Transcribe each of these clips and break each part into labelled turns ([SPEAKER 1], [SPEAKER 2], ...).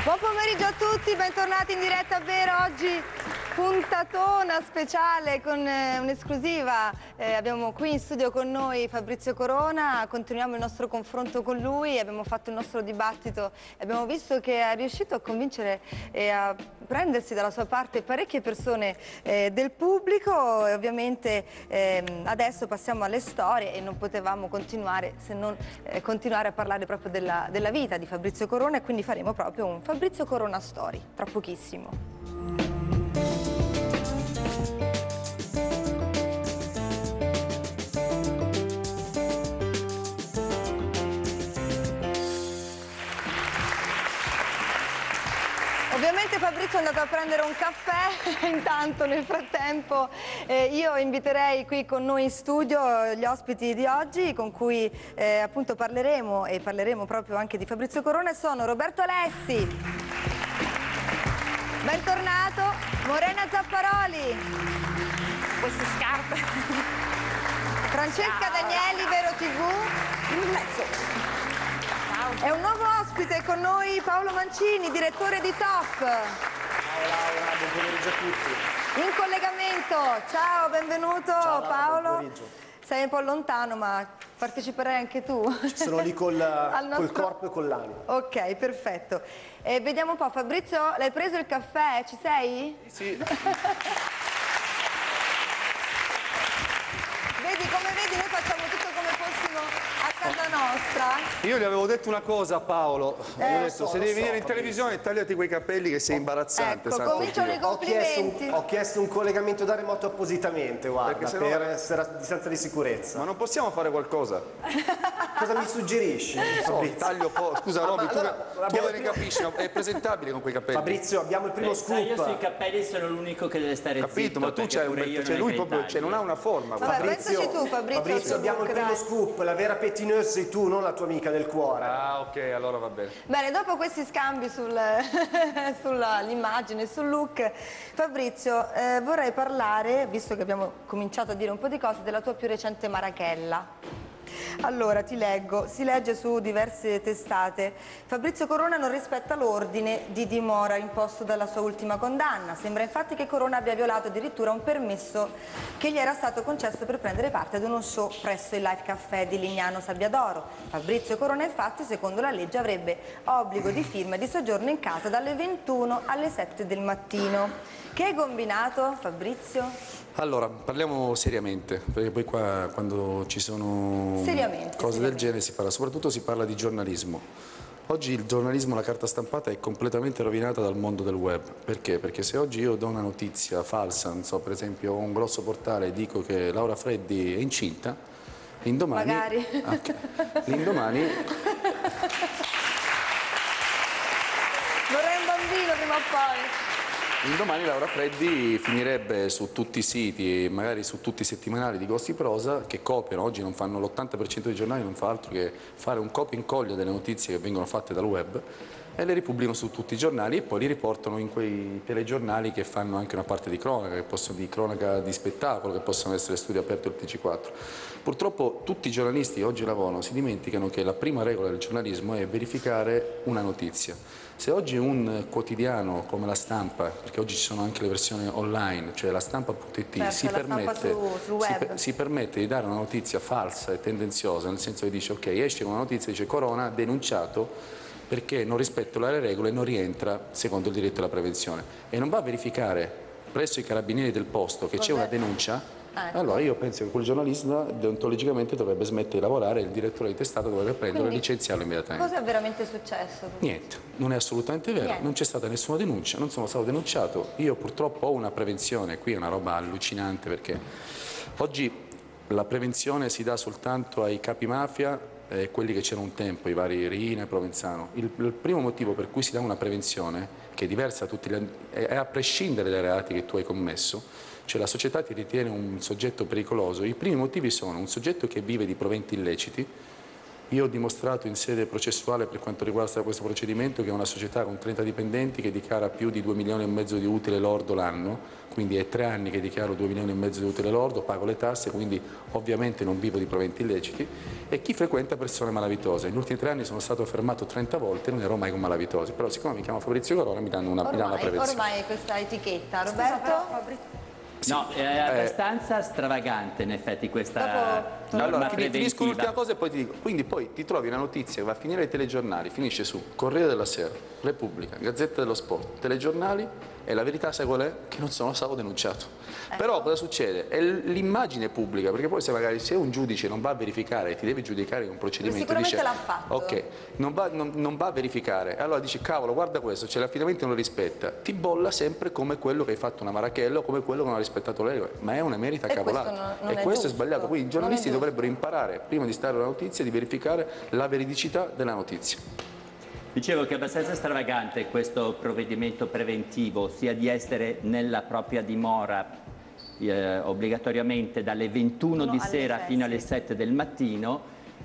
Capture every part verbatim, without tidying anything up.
[SPEAKER 1] Buon pomeriggio a tutti, bentornati in diretta a Vero. Oggi puntatona speciale con eh, un'esclusiva. Eh, abbiamo qui in studio con noi Fabrizio Corona, continuiamo il nostro confronto con lui, abbiamo fatto il nostro dibattito e abbiamo visto che è riuscito a convincere e a prendersi dalla sua parte parecchie persone eh, del pubblico e ovviamente ehm, adesso passiamo alle storie e non potevamo continuare se non eh, continuare a parlare proprio della, della vita di Fabrizio Corona e quindi faremo proprio un Fabrizio Corona Story, tra pochissimo. Ovviamente Fabrizio è andato a prendere un caffè, intanto nel frattempo eh, io inviterei qui con noi in studio gli ospiti di oggi con cui eh, appunto parleremo e parleremo proprio anche di Fabrizio Corona e sono Roberto Alessi, bentornato, Morena Zapparoli,
[SPEAKER 2] queste scarpe,
[SPEAKER 1] Francesca
[SPEAKER 2] Ciao.
[SPEAKER 1] Danieli, Vero tivù,
[SPEAKER 2] in mezzo.
[SPEAKER 1] e un nuovo ospite con noi Paolo Mancini, direttore di Top.
[SPEAKER 3] Ciao Laura, buon pomeriggio a tutti.
[SPEAKER 1] In collegamento, ciao, benvenuto.
[SPEAKER 3] Ciao, Laura,
[SPEAKER 1] Paolo.
[SPEAKER 3] buon pomeriggio.
[SPEAKER 1] Sei un po' lontano ma parteciperai anche tu.
[SPEAKER 3] Sono lì col,
[SPEAKER 1] Al nostro...
[SPEAKER 3] col corpo e con l'anima.
[SPEAKER 1] Ok, perfetto. E vediamo un po', Fabrizio, l'hai preso il caffè? Ci sei?
[SPEAKER 3] Sì.
[SPEAKER 1] Vedi, come vedi noi facciamo tutto come fossimo a casa nostra.
[SPEAKER 4] Io gli avevo detto una cosa a Paolo, gli ho
[SPEAKER 1] Eh,
[SPEAKER 4] detto
[SPEAKER 3] so,
[SPEAKER 4] se
[SPEAKER 3] lo
[SPEAKER 4] devi
[SPEAKER 3] so,
[SPEAKER 4] venire in
[SPEAKER 3] Fabrizio.
[SPEAKER 4] televisione tagliati quei capelli che sei imbarazzante.
[SPEAKER 1] Ecco,
[SPEAKER 4] santo
[SPEAKER 1] cominciano
[SPEAKER 4] Dio.
[SPEAKER 1] i
[SPEAKER 3] Ho chiesto,
[SPEAKER 1] complimenti.
[SPEAKER 3] un, ho chiesto un collegamento da remoto appositamente, guarda,
[SPEAKER 4] Perché se no-
[SPEAKER 3] per essere a distanza di sicurezza.
[SPEAKER 4] Ma non possiamo fare qualcosa?
[SPEAKER 3] Cosa mi suggerisci,
[SPEAKER 4] So,
[SPEAKER 3] Fabrizio?
[SPEAKER 4] taglio po'. Scusa
[SPEAKER 3] Ah,
[SPEAKER 4] Roby,
[SPEAKER 3] ma
[SPEAKER 4] tu,
[SPEAKER 3] allora,
[SPEAKER 4] tu
[SPEAKER 3] abbiamo
[SPEAKER 4] ne
[SPEAKER 3] il primo-
[SPEAKER 4] capisci, no? È presentabile con quei capelli.
[SPEAKER 3] Fabrizio, abbiamo il primo
[SPEAKER 5] Pensa, io sui
[SPEAKER 3] scoop.
[SPEAKER 5] capelli sono l'unico che deve stare
[SPEAKER 4] Capito,
[SPEAKER 5] zitto,
[SPEAKER 4] ma tu
[SPEAKER 5] perché
[SPEAKER 4] c'hai
[SPEAKER 5] pure
[SPEAKER 4] un
[SPEAKER 5] io
[SPEAKER 4] cioè
[SPEAKER 5] non
[SPEAKER 4] lui
[SPEAKER 5] ho
[SPEAKER 4] proprio
[SPEAKER 5] quei
[SPEAKER 4] cioè, non ha una forma.
[SPEAKER 1] Vabbè,
[SPEAKER 4] guarda.
[SPEAKER 1] pensaci tu, Fabrizio,
[SPEAKER 3] Fabrizio,
[SPEAKER 1] sul
[SPEAKER 3] abbiamo
[SPEAKER 1] look,
[SPEAKER 3] il primo
[SPEAKER 1] dai.
[SPEAKER 3] scoop, la vera pettineuse sei tu, non la tua amica del cuore.
[SPEAKER 4] Ah, ok, allora va bene.
[SPEAKER 1] Bene, dopo questi scambi sul, sull'immagine e sul look, Fabrizio, eh, vorrei parlare, visto che abbiamo cominciato a dire un po' di cose, della tua più recente marachella. Allora, ti leggo, si legge su diverse testate, Fabrizio Corona non rispetta l'ordine di dimora imposto dalla sua ultima condanna. Sembra infatti che Corona abbia violato addirittura un permesso che gli era stato concesso per prendere parte ad uno show presso il Live Café di Lignano Sabbiadoro. Fabrizio Corona infatti, secondo la legge, avrebbe obbligo di firma e di soggiorno in casa dalle ventuno alle sette del mattino. Che hai combinato, Fabrizio?
[SPEAKER 4] Allora, parliamo seriamente, perché poi qua quando ci sono
[SPEAKER 1] Seriamente,
[SPEAKER 4] cose
[SPEAKER 1] seriamente.
[SPEAKER 4] del genere si parla, soprattutto si parla di giornalismo. Oggi il giornalismo, la carta stampata è completamente rovinata dal mondo del web. Perché? Perché se oggi io do una notizia falsa, non so, per esempio ho un grosso portale e dico che Laura Freddi è incinta, l'indomani...
[SPEAKER 1] Magari.
[SPEAKER 4] Ok. L'indomani...
[SPEAKER 1] Vorrei un bambino prima o poi.
[SPEAKER 4] L'indomani Laura Freddi finirebbe su tutti i siti, magari su tutti i settimanali di Gossip Prosa che copiano, oggi non fanno l'ottanta per cento dei giornali, non fa altro che fare un copia e incolla delle notizie che vengono fatte dal web e le ripubblicano su tutti i giornali e poi li riportano in quei telegiornali che fanno anche una parte di cronaca, che possono di cronaca di spettacolo, che possono essere Studio Aperto del T G quattro. Purtroppo tutti i giornalisti che oggi lavorano si dimenticano che la prima regola del giornalismo è verificare una notizia. Se oggi un quotidiano come La Stampa, perché oggi ci sono anche le versioni online, cioè la stampa punto it,
[SPEAKER 1] Certo,
[SPEAKER 4] si,
[SPEAKER 1] la stampa
[SPEAKER 4] permette,
[SPEAKER 1] su- sul
[SPEAKER 4] si,
[SPEAKER 1] web.
[SPEAKER 4] per- si permette di dare una notizia falsa e tendenziosa, nel senso che dice ok, esce una notizia, dice Corona ha denunciato perché non rispetta le regole e non rientra secondo il diritto alla prevenzione e non va a verificare presso i carabinieri del posto che c'è una denuncia.
[SPEAKER 1] Ecco.
[SPEAKER 4] Allora io penso che quel giornalista deontologicamente dovrebbe smettere di lavorare e il direttore di testata dovrebbe prenderlo e
[SPEAKER 1] Quindi,
[SPEAKER 4] licenziarlo immediatamente.
[SPEAKER 1] cosa è veramente successo?
[SPEAKER 4] Niente, non è assolutamente vero,
[SPEAKER 1] Niente.
[SPEAKER 4] non c'è stata nessuna denuncia, non sono stato denunciato, io purtroppo ho una prevenzione, qui è una roba allucinante perché oggi la prevenzione si dà soltanto ai capi mafia e quelli che c'erano un tempo, i vari Riina e Provenzano. Il, il primo motivo per cui si dà una prevenzione, che è diversa a tutti gli, è, è a prescindere dai reati che tu hai commesso, cioè la società ti ritiene un soggetto pericoloso, i primi motivi sono un soggetto che vive di proventi illeciti, Io ho dimostrato in sede processuale per quanto riguarda questo procedimento che è una società con trenta dipendenti che dichiara più di due milioni e mezzo di utile lordo l'anno, quindi è tre anni che dichiaro due milioni e mezzo di utile lordo, pago le tasse, quindi ovviamente non vivo di proventi illeciti, e chi frequenta persone malavitose. Negli ultimi tre anni sono stato fermato trenta volte, non ero mai con malavitosi, però siccome mi chiamo Fabrizio Corona mi danno una,
[SPEAKER 1] Ormai,
[SPEAKER 4] mi danno una prevenzione.
[SPEAKER 1] ormai è questa etichetta,
[SPEAKER 2] Scusa,
[SPEAKER 1] Roberto?
[SPEAKER 2] però, Fabrizio-
[SPEAKER 5] No, è abbastanza stravagante in effetti questa
[SPEAKER 1] Dopo-
[SPEAKER 5] norma
[SPEAKER 4] Allora, ti ti dico l'ultima
[SPEAKER 5] preventiva.
[SPEAKER 4] cosa e poi ti dico. Quindi poi ti trovi una notizia che va a finire ai telegiornali, finisce su Corriere della Sera, Repubblica, Gazzetta dello Sport, telegiornali, e la verità sai qual è? Che non sono stato denunciato.
[SPEAKER 1] Ecco.
[SPEAKER 4] Però cosa succede? È l'immagine pubblica, perché poi se magari se un giudice non va a verificare e ti deve giudicare in un procedimento,
[SPEAKER 1] Sicuramente
[SPEAKER 4] dice,
[SPEAKER 1] l'ha fatto.
[SPEAKER 4] ok, non va, non- non va a verificare, allora dici cavolo guarda questo, c'è l'affidamento e non lo rispetta, ti bolla sempre come quello che hai fatto una marachella o come quello che non ha rispettato le regole, ma è una merita
[SPEAKER 1] E
[SPEAKER 4] cavolata.
[SPEAKER 1] questo non- non
[SPEAKER 4] e
[SPEAKER 1] è
[SPEAKER 4] questo è
[SPEAKER 1] giusto.
[SPEAKER 4] sbagliato, quindi i
[SPEAKER 1] Non è
[SPEAKER 4] giornalisti
[SPEAKER 1] giusto.
[SPEAKER 4] dovrebbero imparare prima di stare alla notizia di verificare la veridicità della notizia.
[SPEAKER 5] Dicevo che è abbastanza stravagante questo provvedimento preventivo, sia di essere nella propria dimora eh, obbligatoriamente dalle ventuno di
[SPEAKER 1] alle
[SPEAKER 5] sera
[SPEAKER 1] sei,
[SPEAKER 5] fino alle
[SPEAKER 1] sì.
[SPEAKER 5] sette del mattino,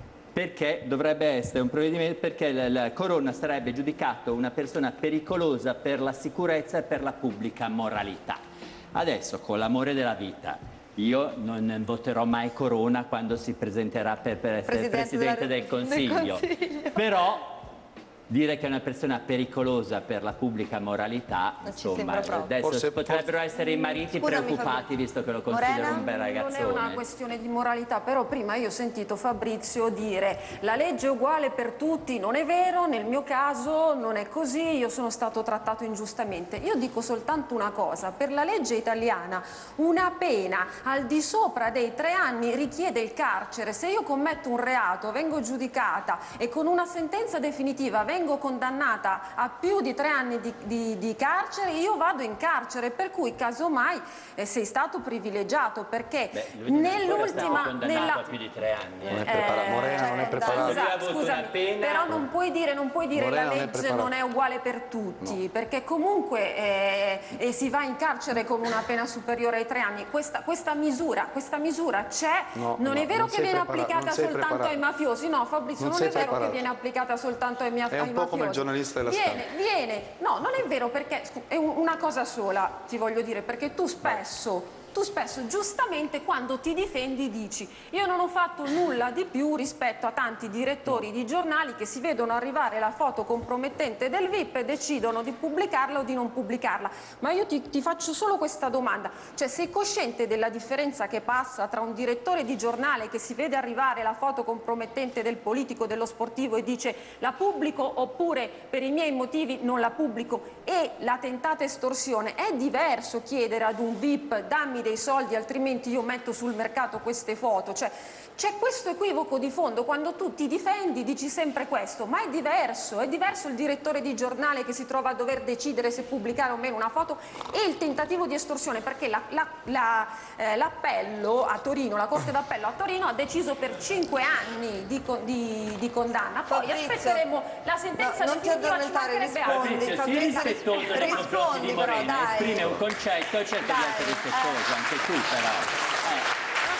[SPEAKER 5] perché dovrebbe essere un provvedimento, perché la, la Corona sarebbe giudicato una persona pericolosa per la sicurezza e per la pubblica moralità. Adesso, con l'amore della vita, io non voterò mai Corona quando si presenterà per, per essere
[SPEAKER 1] Presidente
[SPEAKER 5] Presidente
[SPEAKER 1] della-
[SPEAKER 5] del Consiglio,
[SPEAKER 1] del Consiglio.
[SPEAKER 5] però dire che è una persona pericolosa per la pubblica moralità,
[SPEAKER 1] Non ci
[SPEAKER 5] insomma,
[SPEAKER 1] sembra proprio.
[SPEAKER 5] adesso
[SPEAKER 4] Forse-
[SPEAKER 5] potrebbero essere i mariti
[SPEAKER 1] Scusami,
[SPEAKER 5] preoccupati
[SPEAKER 1] Fabio.
[SPEAKER 5] visto che lo considerano
[SPEAKER 1] Morena?
[SPEAKER 5] un bel
[SPEAKER 2] Non è una
[SPEAKER 5] ragazzone.
[SPEAKER 2] questione di moralità, però prima io ho sentito Fabrizio dire la legge è uguale per tutti, non è vero, nel mio caso non è così, io sono stato trattato ingiustamente. Io dico soltanto una cosa, per la legge italiana una pena al di sopra dei tre anni richiede il carcere. Se io commetto un reato, vengo giudicata e con una sentenza definitiva vengo condannata a più di tre anni di, di- di carcere, io vado in carcere, per cui casomai eh, sei stato privilegiato, perché
[SPEAKER 5] Beh, lui non è ancora stato
[SPEAKER 2] nell'ultima...
[SPEAKER 5] condannato a più di tre anni.
[SPEAKER 4] Non è
[SPEAKER 5] eh.
[SPEAKER 4] preparato. Morena non è
[SPEAKER 1] eh,
[SPEAKER 4] preparato.
[SPEAKER 5] Lui ha
[SPEAKER 2] Scusa,
[SPEAKER 5] avuto
[SPEAKER 2] scusami,
[SPEAKER 5] una pena-
[SPEAKER 2] però non puoi dire, non puoi dire
[SPEAKER 4] Morena
[SPEAKER 2] la
[SPEAKER 4] non è
[SPEAKER 2] legge
[SPEAKER 4] preparato.
[SPEAKER 2] non è uguale per tutti, perché comunque eh, eh, si va in carcere con una pena superiore ai tre anni. Questa, questa misura, questa misura c'è,
[SPEAKER 4] No,
[SPEAKER 2] non
[SPEAKER 4] no,
[SPEAKER 2] è vero
[SPEAKER 4] non
[SPEAKER 2] che
[SPEAKER 4] sei
[SPEAKER 2] viene
[SPEAKER 4] preparato,
[SPEAKER 2] applicata
[SPEAKER 4] non sei
[SPEAKER 2] soltanto
[SPEAKER 4] preparato.
[SPEAKER 2] ai mafiosi, no Fabrizio,
[SPEAKER 4] Non
[SPEAKER 2] non,
[SPEAKER 4] sei
[SPEAKER 2] è vero
[SPEAKER 4] preparato.
[SPEAKER 2] che viene applicata soltanto ai, mia-
[SPEAKER 4] È un
[SPEAKER 2] ai
[SPEAKER 4] po'
[SPEAKER 2] mafiosi.
[SPEAKER 4] come il giornalista della
[SPEAKER 2] Viene, viene, no, non è vero, perché scu- è un- una cosa sola, ti voglio dire, perché tu spesso, tu spesso giustamente quando ti difendi dici io non ho fatto nulla di più rispetto a tanti direttori di giornali che si vedono arrivare la foto compromettente del V I P e decidono di pubblicarla o di non pubblicarla. Ma io ti, ti faccio solo questa domanda, cioè sei cosciente della differenza che passa tra un direttore di giornale che si vede arrivare la foto compromettente del politico, dello sportivo e dice la pubblico oppure per i miei motivi non la pubblico, e la tentata estorsione? È diverso chiedere ad un V I P dammi dei soldi altrimenti io metto sul mercato queste foto, cioè c'è questo equivoco di fondo. Quando tu ti difendi dici sempre questo, ma è diverso, è diverso il direttore di giornale che si trova a dover decidere se pubblicare o meno una foto e il tentativo di estorsione, perché la- la- la, eh, l'appello a Torino, la Corte d'Appello a Torino ha deciso per cinque anni di, con- di- di condanna, poi
[SPEAKER 1] Fabrizio,
[SPEAKER 2] aspetteremo la sentenza
[SPEAKER 1] no, non ti
[SPEAKER 2] definitiva, ci
[SPEAKER 1] addormentare,
[SPEAKER 2] mancherebbe altro.
[SPEAKER 1] rispondi.
[SPEAKER 5] Fabrizio, sii
[SPEAKER 1] Fabrizio,
[SPEAKER 5] rispettoso nei confronti
[SPEAKER 1] rispondi
[SPEAKER 5] di
[SPEAKER 1] però,
[SPEAKER 5] Morena,
[SPEAKER 1] dai.
[SPEAKER 5] esprime un concetto e cerca
[SPEAKER 1] Dai,
[SPEAKER 5] di essere rispettoso, anche tu però. Eh.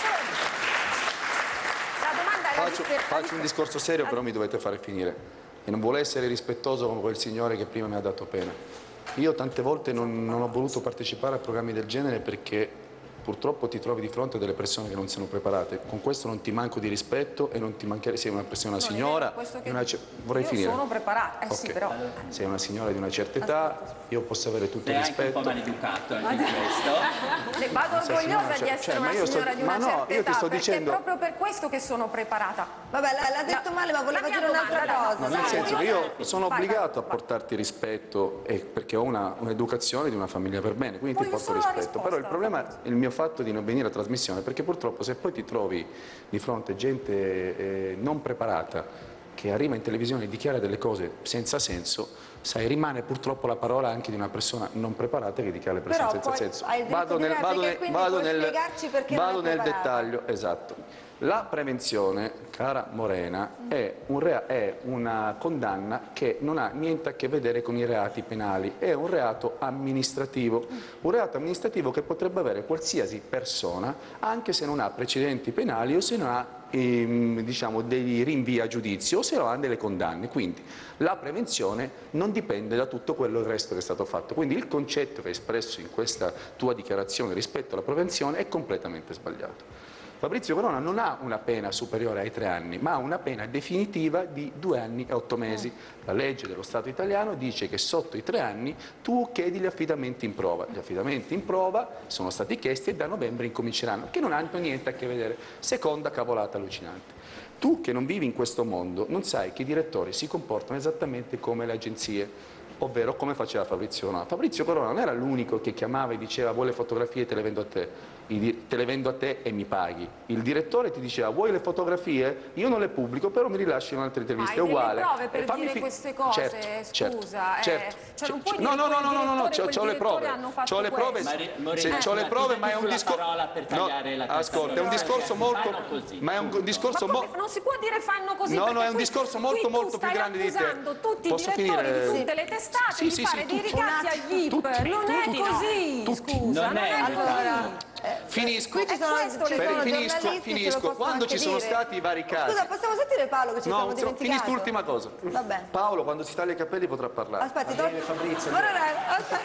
[SPEAKER 2] La domanda era
[SPEAKER 4] Faccio,
[SPEAKER 2] di- per-
[SPEAKER 4] faccio un discorso serio, però mi dovete fare finire. E non vuole essere rispettoso come quel signore che prima mi ha dato pena. Io tante volte non, non ho voluto partecipare a programmi del genere perché purtroppo ti trovi di fronte a delle persone che non sono preparate. Con questo non ti manco di rispetto e non ti mancherei, sei una persona, una
[SPEAKER 2] Non è
[SPEAKER 4] signora,
[SPEAKER 2] vero, questo che
[SPEAKER 4] di una ce- vorrei
[SPEAKER 2] io
[SPEAKER 4] finire.
[SPEAKER 2] sono preparata, eh sì,
[SPEAKER 4] Ok.
[SPEAKER 2] però.
[SPEAKER 4] Sei una signora di una certa età, io posso avere tutto
[SPEAKER 5] Sei
[SPEAKER 4] il
[SPEAKER 5] anche un po'
[SPEAKER 4] rispetto.
[SPEAKER 5] maleducato anche in questo.
[SPEAKER 2] Ne vado
[SPEAKER 4] Questa
[SPEAKER 2] orgogliosa
[SPEAKER 4] signora,
[SPEAKER 2] di
[SPEAKER 4] cioè-
[SPEAKER 2] essere
[SPEAKER 4] cioè,
[SPEAKER 2] una
[SPEAKER 4] ma io sto-
[SPEAKER 2] signora di
[SPEAKER 4] ma
[SPEAKER 2] una
[SPEAKER 4] no,
[SPEAKER 2] certa
[SPEAKER 4] io ti
[SPEAKER 2] età,
[SPEAKER 4] sto
[SPEAKER 2] perché
[SPEAKER 4] dicendo-
[SPEAKER 2] è proprio per questo che sono preparata.
[SPEAKER 1] Vabbè, l'ha l'ha detto
[SPEAKER 2] La-
[SPEAKER 1] male, ma voleva
[SPEAKER 2] la mia
[SPEAKER 1] dire un'altra
[SPEAKER 2] domanda,
[SPEAKER 1] cosa.
[SPEAKER 2] no,
[SPEAKER 4] Nel
[SPEAKER 1] dai.
[SPEAKER 2] no,
[SPEAKER 4] senso che io sono
[SPEAKER 2] Vai,
[SPEAKER 4] obbligato
[SPEAKER 2] vai,
[SPEAKER 4] a
[SPEAKER 2] vai.
[SPEAKER 4] portarti rispetto e perché ho una- un'educazione di una famiglia per bene, quindi ti
[SPEAKER 2] Voglio
[SPEAKER 4] porto
[SPEAKER 2] solo la
[SPEAKER 4] rispetto. Però il
[SPEAKER 2] risposta.
[SPEAKER 4] problema è il mio fatto di non venire a trasmissione, perché purtroppo se poi ti trovi di fronte a gente eh, non preparata che arriva in televisione e dichiara delle cose senza senso, sai, rimane purtroppo la parola anche di una persona non preparata che dichiara le persone
[SPEAKER 1] Però
[SPEAKER 4] senza
[SPEAKER 1] poi
[SPEAKER 4] senso.
[SPEAKER 1] hai il diritto
[SPEAKER 4] Vado
[SPEAKER 1] di
[SPEAKER 4] nel,
[SPEAKER 1] replica
[SPEAKER 4] vado
[SPEAKER 1] e
[SPEAKER 4] nel,
[SPEAKER 1] quindi
[SPEAKER 4] vado
[SPEAKER 1] puoi
[SPEAKER 4] nel,
[SPEAKER 1] spiegarci perché non
[SPEAKER 4] vado
[SPEAKER 1] è
[SPEAKER 4] nel
[SPEAKER 1] preparata.
[SPEAKER 4] dettaglio, esatto. La prevenzione, cara Morena, è, un rea- è una condanna che non ha niente a che vedere con i reati penali, è un reato amministrativo, un reato amministrativo che potrebbe avere qualsiasi persona, anche se non ha precedenti penali o se non ha ehm, diciamo, dei rinvii a giudizio o se non ha delle condanne. Quindi la prevenzione non dipende da tutto quello il resto che è stato fatto. Quindi il concetto che hai espresso in questa tua dichiarazione rispetto alla prevenzione è completamente sbagliato. Fabrizio Corona non ha una pena superiore ai tre anni, ma ha una pena definitiva di due anni e otto mesi. La legge dello Stato italiano dice che sotto i tre anni tu chiedi gli affidamenti in prova. Gli affidamenti in prova sono stati chiesti e da novembre incominceranno, che non hanno niente a che vedere. Seconda cavolata allucinante. Tu che non vivi in questo mondo non sai che i direttori si comportano esattamente come le agenzie, ovvero come faceva Fabrizio Corona. Fabrizio Corona non era l'unico che chiamava e diceva vuoi le fotografie, te le vendo a te. Te le vendo a te e mi paghi. Il direttore ti diceva vuoi le fotografie? Io non le pubblico, però mi rilasci in un'altra intervista.
[SPEAKER 2] Ma
[SPEAKER 4] è uguale.
[SPEAKER 2] Hai delle prove per
[SPEAKER 4] eh, fammi
[SPEAKER 2] dire
[SPEAKER 4] fi-
[SPEAKER 2] queste cose?
[SPEAKER 4] Certo,
[SPEAKER 2] Scusa,
[SPEAKER 4] certo,
[SPEAKER 2] eh,
[SPEAKER 4] certo,
[SPEAKER 2] cioè non
[SPEAKER 4] certo.
[SPEAKER 2] puoi dire
[SPEAKER 4] No, no, no, no, no, no, no,
[SPEAKER 2] quel
[SPEAKER 4] c'ho le prove.
[SPEAKER 2] hanno fatto
[SPEAKER 4] C'ho le prove.
[SPEAKER 2] questo.
[SPEAKER 5] Mari- Morena,
[SPEAKER 4] Se c'ho le
[SPEAKER 5] scusa,
[SPEAKER 4] prove,
[SPEAKER 5] ti
[SPEAKER 4] ma è un
[SPEAKER 5] sulla
[SPEAKER 4] discorso.
[SPEAKER 5] parola per tagliare la
[SPEAKER 4] ascolta, è un
[SPEAKER 5] testa.
[SPEAKER 4] discorso molto.
[SPEAKER 5] Fanno così.
[SPEAKER 4] Ma è un discorso
[SPEAKER 2] Ma
[SPEAKER 4] molto.
[SPEAKER 2] come? Non si può dire fanno così.
[SPEAKER 4] No, no,
[SPEAKER 2] perché
[SPEAKER 4] è un
[SPEAKER 2] qui-
[SPEAKER 4] discorso
[SPEAKER 2] qui
[SPEAKER 4] molto,
[SPEAKER 2] tu
[SPEAKER 4] molto più
[SPEAKER 2] stai
[SPEAKER 4] grande di te.
[SPEAKER 2] accusando tutti
[SPEAKER 4] Posso
[SPEAKER 2] i direttori
[SPEAKER 4] finire?
[SPEAKER 2] di tutte le testate
[SPEAKER 4] Sì,
[SPEAKER 2] di
[SPEAKER 4] sì,
[SPEAKER 2] fare
[SPEAKER 4] sì,
[SPEAKER 2] dei
[SPEAKER 4] tutti.
[SPEAKER 2] ricatti agli I P.
[SPEAKER 4] Tutti,
[SPEAKER 2] Non è
[SPEAKER 4] tutti,
[SPEAKER 2] così,
[SPEAKER 4] tutti.
[SPEAKER 2] scusa,
[SPEAKER 5] Non
[SPEAKER 2] non
[SPEAKER 5] è
[SPEAKER 2] è
[SPEAKER 5] così.
[SPEAKER 2] così.
[SPEAKER 4] Finisco.
[SPEAKER 1] Qui ci sono,
[SPEAKER 2] questo
[SPEAKER 1] ci
[SPEAKER 2] le-
[SPEAKER 1] sono
[SPEAKER 4] finisco,
[SPEAKER 1] giornalisti,
[SPEAKER 4] finisco.
[SPEAKER 1] ce lo possono
[SPEAKER 4] Quando
[SPEAKER 1] anche
[SPEAKER 4] ci sono
[SPEAKER 1] dire.
[SPEAKER 4] stati i vari casi.
[SPEAKER 1] Scusa, possiamo sentire Paolo che ci
[SPEAKER 4] No,
[SPEAKER 1] siamo
[SPEAKER 4] se-
[SPEAKER 1] dimenticati?
[SPEAKER 4] finisco l'ultima cosa.
[SPEAKER 1] Va bene.
[SPEAKER 4] Paolo quando si taglia i capelli potrà parlare.
[SPEAKER 1] Aspetti,
[SPEAKER 3] Va
[SPEAKER 1] to-
[SPEAKER 3] bene, Fabrizio.
[SPEAKER 1] Guarda, aspetta.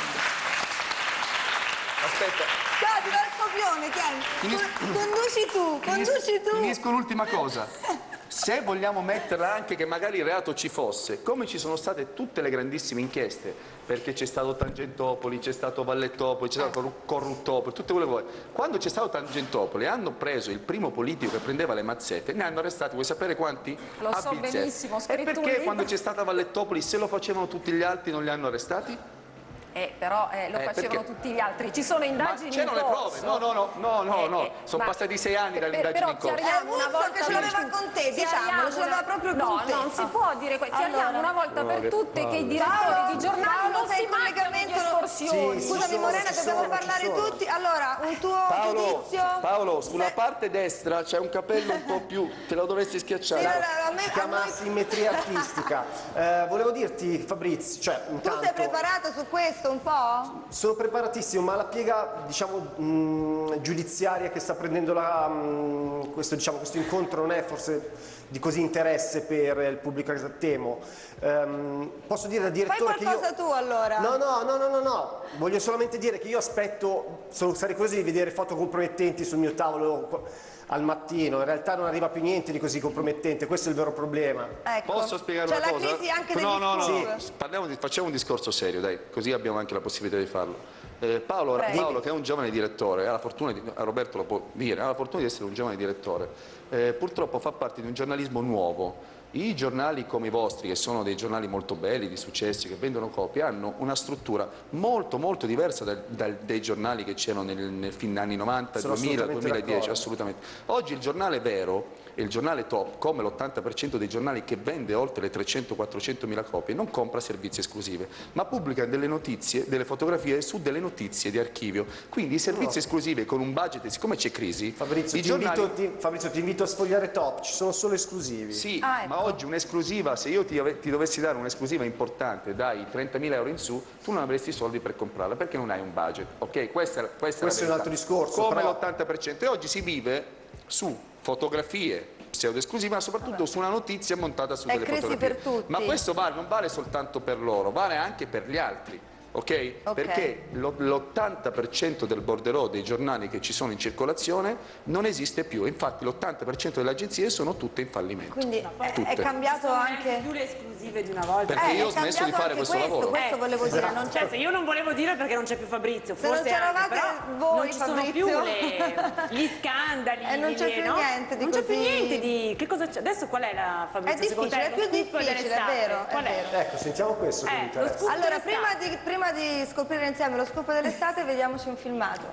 [SPEAKER 4] Aspetta,
[SPEAKER 1] Dai, ti do il copione, tieni.
[SPEAKER 4] Finis-
[SPEAKER 1] Con- Conduci tu, conduci tu.
[SPEAKER 4] finisco l'ultima cosa. Se vogliamo metterla anche che magari il reato ci fosse, come ci sono state tutte le grandissime inchieste, perché c'è stato Tangentopoli, c'è stato Vallettopoli, c'è stato Corruttopoli, tutte quelle cose. Quando c'è stato Tangentopoli hanno preso il primo politico che prendeva le mazzette, ne hanno arrestati, vuoi sapere quanti?
[SPEAKER 2] Lo
[SPEAKER 4] A
[SPEAKER 2] so
[SPEAKER 4] bizzeffe.
[SPEAKER 2] benissimo, ho
[SPEAKER 4] E
[SPEAKER 2] scritto un
[SPEAKER 4] perché
[SPEAKER 2] libro.
[SPEAKER 4] quando c'è stata Vallettopoli, se lo facevano tutti gli altri, non li hanno arrestati?
[SPEAKER 2] Eh, però eh, lo
[SPEAKER 4] Eh,
[SPEAKER 2] facevano
[SPEAKER 4] perché?
[SPEAKER 2] tutti gli altri. Ci sono indagini
[SPEAKER 4] Ma c'erano
[SPEAKER 2] in
[SPEAKER 4] le prove?
[SPEAKER 2] corso.
[SPEAKER 4] No, no, no, no, no,
[SPEAKER 2] Eh,
[SPEAKER 4] no.
[SPEAKER 2] eh,
[SPEAKER 4] Sono
[SPEAKER 2] ma-
[SPEAKER 4] passati sei anni dalle
[SPEAKER 2] per-
[SPEAKER 4] indagini in
[SPEAKER 2] però
[SPEAKER 4] corso.
[SPEAKER 2] chiariamo
[SPEAKER 1] È
[SPEAKER 2] una
[SPEAKER 1] Urso
[SPEAKER 2] volta
[SPEAKER 1] che ce l'aveva
[SPEAKER 2] per tutte.
[SPEAKER 1] con te, diciamolo,
[SPEAKER 2] Chiariamo
[SPEAKER 1] ce l'aveva
[SPEAKER 2] una-
[SPEAKER 1] proprio con
[SPEAKER 2] no,
[SPEAKER 1] te.
[SPEAKER 2] No, non si può dire questo. Chiariamo
[SPEAKER 1] Allora.
[SPEAKER 2] una volta
[SPEAKER 4] No,
[SPEAKER 2] per
[SPEAKER 4] che
[SPEAKER 2] tutte che i
[SPEAKER 4] palle.
[SPEAKER 2] direttori
[SPEAKER 1] Paolo,
[SPEAKER 2] di giornali
[SPEAKER 1] Paolo,
[SPEAKER 2] non
[SPEAKER 1] sei
[SPEAKER 2] si
[SPEAKER 1] in
[SPEAKER 2] mangiano di
[SPEAKER 1] collegamento?
[SPEAKER 2] estorsioni.
[SPEAKER 3] Sì,
[SPEAKER 1] Scusami
[SPEAKER 3] sono,
[SPEAKER 1] Morena,
[SPEAKER 3] ci
[SPEAKER 1] dobbiamo
[SPEAKER 3] sono,
[SPEAKER 1] parlare
[SPEAKER 3] ci sono.
[SPEAKER 1] tutti. Allora, un tuo
[SPEAKER 4] Paolo,
[SPEAKER 1] giudizio?
[SPEAKER 4] Paolo, sulla
[SPEAKER 1] Se-
[SPEAKER 4] parte destra c'è un capello un po' più, te lo dovresti
[SPEAKER 1] Sì,
[SPEAKER 4] schiacciare.
[SPEAKER 1] allora, a me-
[SPEAKER 3] Si
[SPEAKER 1] a
[SPEAKER 3] chiama
[SPEAKER 1] noi-
[SPEAKER 3] simmetria artistica. Eh, volevo dirti, Fabrizio, cioè
[SPEAKER 1] Tu
[SPEAKER 3] intanto
[SPEAKER 1] sei preparato su questo un po'?
[SPEAKER 3] sono preparatissimo, ma la piega, diciamo, mh, giudiziaria che sta prendendo la, mh, questo, diciamo, questo incontro non è forse di così interesse per il pubblico, temo. Ehm, posso dire da
[SPEAKER 1] Fai
[SPEAKER 3] direttore che io...
[SPEAKER 1] qualcosa tu allora.
[SPEAKER 3] No, no, no, no, no, no, voglio solamente dire che io aspetto, sono, sarei curioso di vedere foto compromettenti sul mio tavolo qu- al mattino, in realtà non arriva più niente di così compromettente, questo è il vero problema.
[SPEAKER 1] Ecco.
[SPEAKER 4] Posso spiegare
[SPEAKER 1] C'è
[SPEAKER 4] una
[SPEAKER 1] la
[SPEAKER 4] cosa?
[SPEAKER 1] crisi anche
[SPEAKER 4] no, no, no,
[SPEAKER 1] degli
[SPEAKER 4] no.
[SPEAKER 1] scoop.
[SPEAKER 4] Parliamo di, facciamo un discorso serio, dai, così abbiamo anche la possibilità di farlo. Eh, Paolo,
[SPEAKER 1] Prego.
[SPEAKER 4] Paolo, che è un giovane direttore, ha la fortuna di, Roberto lo può dire, ha la fortuna di essere un giovane direttore, eh, purtroppo fa parte di un giornalismo nuovo. I giornali come i vostri, che sono dei giornali molto belli, di successi, che vendono copie, hanno una struttura molto molto diversa dal- dal- dai giornali che c'erano nel, nel fine anni novanta,
[SPEAKER 3] Sono
[SPEAKER 4] duemila,
[SPEAKER 3] assolutamente
[SPEAKER 4] duemiladieci,
[SPEAKER 3] d'accordo.
[SPEAKER 4] assolutamente. Oggi il giornale vero e il giornale top, come l'ottanta per cento dei giornali che vende oltre le trecento quattrocento mila copie, non compra servizi esclusivi, ma pubblica delle notizie, delle fotografie su delle notizie di archivio. Quindi i servizi esclusivi con un budget, siccome c'è crisi,
[SPEAKER 3] Fabrizio,
[SPEAKER 4] i
[SPEAKER 3] ti,
[SPEAKER 4] giornali...
[SPEAKER 3] invito, ti- Fabrizio, ti invito a sfogliare Top, ci sono solo esclusivi.
[SPEAKER 4] Sì,
[SPEAKER 1] Ah, ecco.
[SPEAKER 4] ma oggi un'esclusiva, se io ti, ave- ti dovessi dare un'esclusiva importante dai trentamila euro in su, tu non avresti i soldi per comprarla perché non hai un budget, ok? Questa, è- questa
[SPEAKER 3] Questo
[SPEAKER 4] è
[SPEAKER 3] è
[SPEAKER 4] la
[SPEAKER 3] un
[SPEAKER 4] verità.
[SPEAKER 3] altro discorso,
[SPEAKER 4] Come
[SPEAKER 3] però-
[SPEAKER 4] l'ottanta per cento. E oggi si vive su fotografie pseudo esclusive, ma soprattutto su una notizia montata su
[SPEAKER 1] È
[SPEAKER 4] delle
[SPEAKER 1] crisi
[SPEAKER 4] fotografie.
[SPEAKER 1] per tutti.
[SPEAKER 4] Ma questo vale, non vale soltanto per loro, vale anche per gli altri. Ok?
[SPEAKER 1] Ok.
[SPEAKER 4] Perché lo- l'ottanta per cento del bordereau dei giornali che ci sono in circolazione non esiste più, infatti l'ottanta per cento delle agenzie sono tutte in fallimento.
[SPEAKER 1] Quindi è, è
[SPEAKER 4] Tutte.
[SPEAKER 1] cambiato anche...
[SPEAKER 6] più le esclusive di una volta.
[SPEAKER 4] Perché
[SPEAKER 1] Eh,
[SPEAKER 4] io ho
[SPEAKER 1] è
[SPEAKER 4] smesso di
[SPEAKER 1] cambiato
[SPEAKER 4] fare
[SPEAKER 1] anche
[SPEAKER 4] questo lavoro.
[SPEAKER 1] Questo
[SPEAKER 6] Eh,
[SPEAKER 1] volevo dire, non c'è...
[SPEAKER 6] Cioè, se io non volevo dire perché non c'è più Fabrizio,
[SPEAKER 1] Se non
[SPEAKER 6] forse anche,
[SPEAKER 1] c'eravate
[SPEAKER 6] però
[SPEAKER 1] voi,
[SPEAKER 6] non ci sono
[SPEAKER 1] Fabrizio.
[SPEAKER 6] più le- gli scandali.
[SPEAKER 1] E non c'è
[SPEAKER 6] le-
[SPEAKER 1] più
[SPEAKER 6] no?
[SPEAKER 1] niente di
[SPEAKER 6] Non c'è più
[SPEAKER 1] così-
[SPEAKER 6] niente di... Che cosa c'è? Adesso qual è la Fabrizio?
[SPEAKER 1] È
[SPEAKER 6] secondo
[SPEAKER 1] difficile,
[SPEAKER 6] te?
[SPEAKER 1] è più
[SPEAKER 6] Lo scoop
[SPEAKER 1] difficile, è
[SPEAKER 6] dell'estate?
[SPEAKER 1] vero, è
[SPEAKER 6] Qual
[SPEAKER 1] vero.
[SPEAKER 3] Ecco, sentiamo questo che
[SPEAKER 6] Eh,
[SPEAKER 3] mi
[SPEAKER 6] lo
[SPEAKER 3] interessa.
[SPEAKER 6] scoop
[SPEAKER 1] Allora,
[SPEAKER 6] dell'estate.
[SPEAKER 1] prima di, prima di scoprire insieme lo scopo dell'estate, vediamoci un filmato.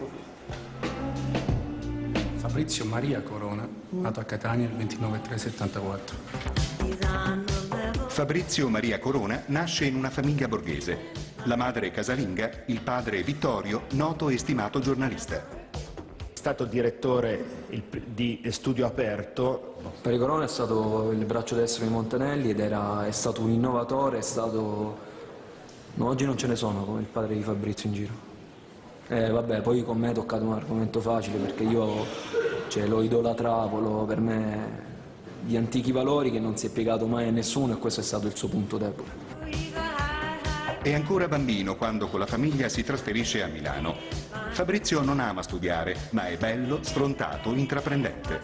[SPEAKER 7] Fabrizio Maria Corona, nato a Catania il ventinove tre settantaquattro.
[SPEAKER 8] Fabrizio Maria Corona nasce in una famiglia borghese. La madre casalinga, il padre Vittorio, noto e stimato giornalista.
[SPEAKER 9] stato direttore il, di Studio Aperto.
[SPEAKER 10] Peri Corona è stato il braccio destro di Montanelli ed era, è stato un innovatore, è stato... No, oggi non ce ne sono come il padre di Fabrizio in giro. Eh, vabbè, poi con me è toccato un argomento facile perché io cioè, lo idolatravo, lo, per me gli antichi valori che non si è piegato mai a nessuno e questo è stato il suo punto debole.
[SPEAKER 8] È ancora bambino quando con la famiglia si trasferisce a Milano. Fabrizio non ama studiare, ma è bello, sfrontato, intraprendente.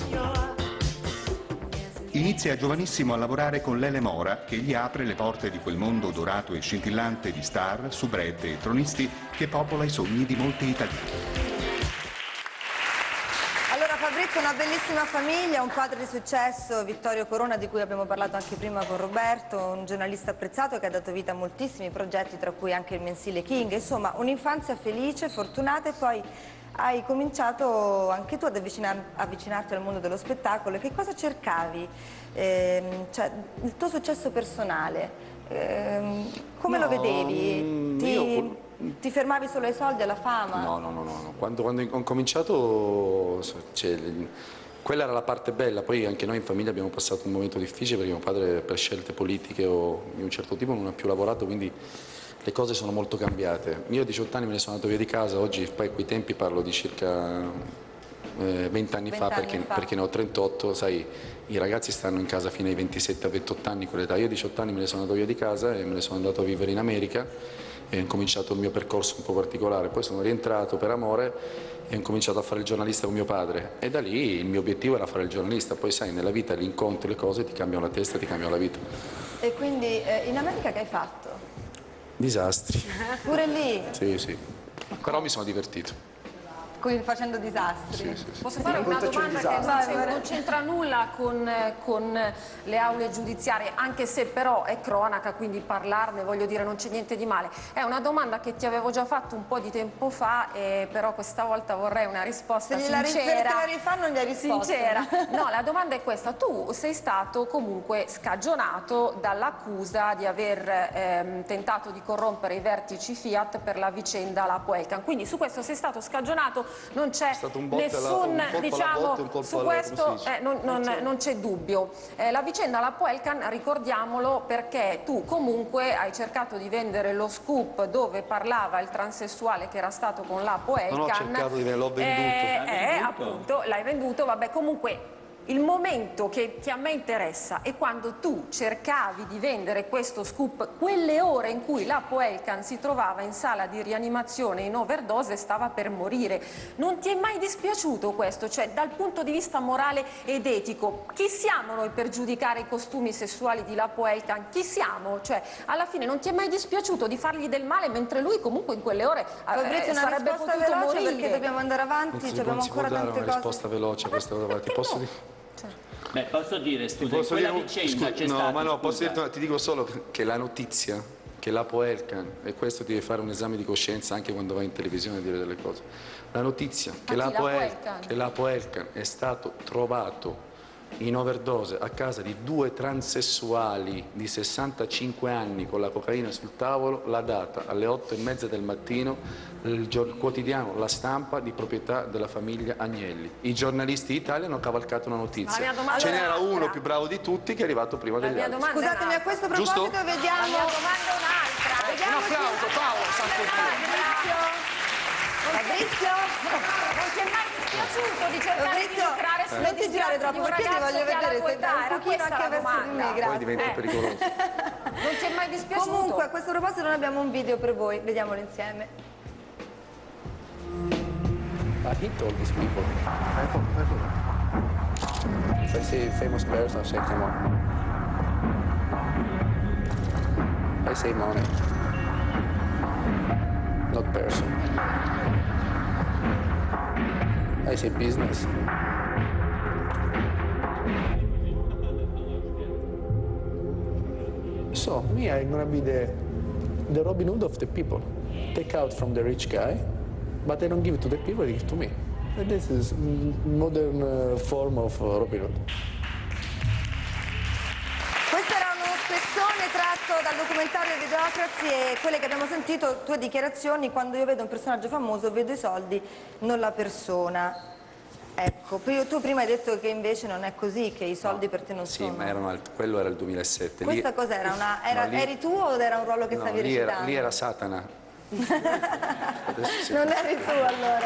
[SPEAKER 8] Inizia giovanissimo a lavorare con Lele Mora, che gli apre le porte di quel mondo dorato e scintillante di star, soubrette e tronisti che popola i sogni di molti italiani.
[SPEAKER 1] Allora Fabrizio, una bellissima famiglia, un padre di successo, Vittorio Corona, di cui abbiamo parlato anche prima con Roberto, un giornalista apprezzato che ha dato vita a moltissimi progetti, tra cui anche il mensile King, insomma un'infanzia felice, fortunata, e poi hai cominciato anche tu ad avvicinar, avvicinarti al mondo dello spettacolo. Che cosa cercavi? Eh, cioè, il tuo successo personale, eh, come
[SPEAKER 4] No,
[SPEAKER 1] lo vedevi? Ti...
[SPEAKER 4] io...
[SPEAKER 1] Ti fermavi solo ai soldi, alla fama?
[SPEAKER 4] No, no, no, no. Quando, quando ho cominciato, cioè, quella era la parte bella, poi anche noi in famiglia abbiamo passato un momento difficile perché mio padre per scelte politiche o di un certo tipo non ha più lavorato, quindi le cose sono molto cambiate. Io a diciotto anni me ne sono andato via di casa, oggi poi a quei tempi parlo di circa eh, venti anni fa, perché,
[SPEAKER 1] fa
[SPEAKER 4] perché ne ho trentotto, sai, i ragazzi stanno in casa fino ai ventisette ventotto anni con l'età. Io a diciotto anni me ne sono andato via di casa e me ne sono andato a vivere in America. E ho cominciato il mio percorso un po' particolare, poi sono rientrato per amore e ho cominciato a fare il giornalista con mio padre e da lì il mio obiettivo era fare il giornalista, poi sai nella vita gli incontri, le cose ti cambiano la testa, ti cambiano la vita.
[SPEAKER 1] E quindi eh, in America che hai fatto?
[SPEAKER 4] Disastri.
[SPEAKER 1] Pure lì?
[SPEAKER 4] Sì, sì, però mi sono divertito.
[SPEAKER 1] Quindi facendo disastri.
[SPEAKER 4] Sì, sì, sì.
[SPEAKER 2] Posso fare una domanda che non c'è- non c'entra nulla con, con le aule giudiziarie, anche se però è cronaca, quindi parlarne, voglio dire, non c'è niente di male. È una domanda che ti avevo già fatto un po' di tempo fa, e però questa volta vorrei una risposta
[SPEAKER 1] Se gliela
[SPEAKER 2] sincera.
[SPEAKER 1] Se te la rifanno non gli hai risposto.
[SPEAKER 2] Sincera. No, la domanda è questa. Tu sei stato comunque scagionato dall'accusa di aver ehm, tentato di corrompere i vertici Fiat per la vicenda La Poelcan. Quindi su questo sei stato scagionato. Non c'è nessun,
[SPEAKER 4] alla, un
[SPEAKER 2] diciamo,
[SPEAKER 4] botte,
[SPEAKER 2] su
[SPEAKER 4] alla,
[SPEAKER 2] questo eh, non, non, non c'è dubbio. Eh, la vicenda La Poelcan, ricordiamolo, perché tu comunque hai cercato di vendere lo scoop dove parlava il transessuale che era stato con La Poelcan.
[SPEAKER 4] Non ho cercato di vendere, l'ho venduto.
[SPEAKER 2] Eh,
[SPEAKER 5] L'hai
[SPEAKER 2] eh,
[SPEAKER 5] venduto?
[SPEAKER 2] appunto, l'hai venduto, vabbè, comunque... Il momento che, che a me interessa è quando tu cercavi di vendere questo scoop, quelle ore in cui La Poelcan si trovava in sala di rianimazione in overdose e stava per morire. Non ti è mai dispiaciuto questo? Cioè, dal punto di vista morale ed etico, chi siamo noi per giudicare i costumi sessuali di La Poelcan? Chi siamo? Cioè, alla fine non ti è mai dispiaciuto di fargli del male mentre lui comunque in quelle ore
[SPEAKER 1] Fabrizio,
[SPEAKER 2] eh,
[SPEAKER 1] una
[SPEAKER 2] sarebbe
[SPEAKER 1] risposta
[SPEAKER 2] potuto
[SPEAKER 1] veloce
[SPEAKER 2] morire?
[SPEAKER 1] perché dobbiamo andare avanti,
[SPEAKER 4] Non si,
[SPEAKER 1] cioè, abbiamo
[SPEAKER 4] non si può
[SPEAKER 1] ancora
[SPEAKER 4] dare
[SPEAKER 1] tante
[SPEAKER 4] una
[SPEAKER 1] cose.
[SPEAKER 4] risposta veloce a questa cosa, ti posso dire?
[SPEAKER 5] Beh, posso dire, scusa, in
[SPEAKER 4] Posso
[SPEAKER 5] quella
[SPEAKER 4] dire-
[SPEAKER 5] vicenda
[SPEAKER 4] scu-
[SPEAKER 5] c'è
[SPEAKER 4] no,
[SPEAKER 5] stato...
[SPEAKER 4] ma no, posso
[SPEAKER 5] scusa.
[SPEAKER 4] dirti, ti dico solo che la notizia, che La Poelcan, e questo ti deve fare un esame di coscienza anche quando vai in televisione a dire delle cose, la notizia che
[SPEAKER 2] chi,
[SPEAKER 4] la,
[SPEAKER 2] La
[SPEAKER 4] Poel-
[SPEAKER 2] Poelcan?
[SPEAKER 4] che La Poelcan è stato trovato in overdose a casa di due transessuali di sessantacinque anni con la cocaina sul tavolo, l'ha data alle otto e mezza del mattino il gior- quotidiano La Stampa di proprietà della famiglia Agnelli. I giornalisti d'Italia hanno cavalcato una
[SPEAKER 2] Ma la
[SPEAKER 4] notizia.
[SPEAKER 2] mia domanda
[SPEAKER 4] Ce
[SPEAKER 2] è
[SPEAKER 4] n'era uno
[SPEAKER 2] un'altra.
[SPEAKER 4] più bravo di tutti che è arrivato prima
[SPEAKER 2] La
[SPEAKER 4] degli
[SPEAKER 2] mia
[SPEAKER 4] altri.
[SPEAKER 2] domanda è
[SPEAKER 1] Scusatemi, a
[SPEAKER 2] un'altra.
[SPEAKER 1] questo
[SPEAKER 4] Giusto?
[SPEAKER 1] proposito
[SPEAKER 2] La
[SPEAKER 1] vediamo...
[SPEAKER 2] mia domanda è un'altra.
[SPEAKER 4] Un
[SPEAKER 1] Vediamo
[SPEAKER 4] applauso, Paolo, santo Dio.
[SPEAKER 1] Fabrizio?
[SPEAKER 2] Non ti è mai dispiaciuto di cercare di
[SPEAKER 1] Fabrizio,
[SPEAKER 2] lucrare sulle
[SPEAKER 1] non ti girare
[SPEAKER 2] disgrazie di
[SPEAKER 1] troppo
[SPEAKER 2] un
[SPEAKER 1] perché ti
[SPEAKER 2] ragazzo
[SPEAKER 1] voglio
[SPEAKER 2] che ha la
[SPEAKER 1] vedere
[SPEAKER 2] tua
[SPEAKER 1] se
[SPEAKER 2] età?
[SPEAKER 1] dai un
[SPEAKER 2] Era
[SPEAKER 1] pochino
[SPEAKER 2] questa
[SPEAKER 1] anche
[SPEAKER 2] la
[SPEAKER 1] verso di
[SPEAKER 2] domanda.
[SPEAKER 1] me,
[SPEAKER 4] Poi
[SPEAKER 1] grazie.
[SPEAKER 4] diventa
[SPEAKER 2] Eh.
[SPEAKER 4] pericoloso.
[SPEAKER 2] Non ti è mai dispiaciuto?
[SPEAKER 1] Comunque, a questo proposito noi abbiamo un video per voi, vediamolo insieme.
[SPEAKER 11] But he told these people. I thought, I thought. If I say famous person, I say come on. I say money, not person. I say business. So me, I'm gonna be the the Robin Hood of the people. Take out from the rich guy, but I don't give it to the people, I give it to me. And this is m- modern uh, form of uh, Robin Hood.
[SPEAKER 1] Questo era uno spezzone tratto tratto dal documentario Videocracy e quelle che abbiamo sentito, tue dichiarazioni: quando io vedo un personaggio famoso vedo i soldi, non la persona. Ecco, tu prima hai detto che invece non è così, che i soldi no, per te non
[SPEAKER 4] sì,
[SPEAKER 1] sono.
[SPEAKER 4] Sì, ma erano alt- quello era il duemilasette.
[SPEAKER 1] Questa cos'era? Una... Era... No, lì... Eri tu o era un ruolo che
[SPEAKER 4] no,
[SPEAKER 1] stavi
[SPEAKER 4] lì
[SPEAKER 1] recitando?
[SPEAKER 4] Era, lì era Satana.
[SPEAKER 1] Non eri tu allora?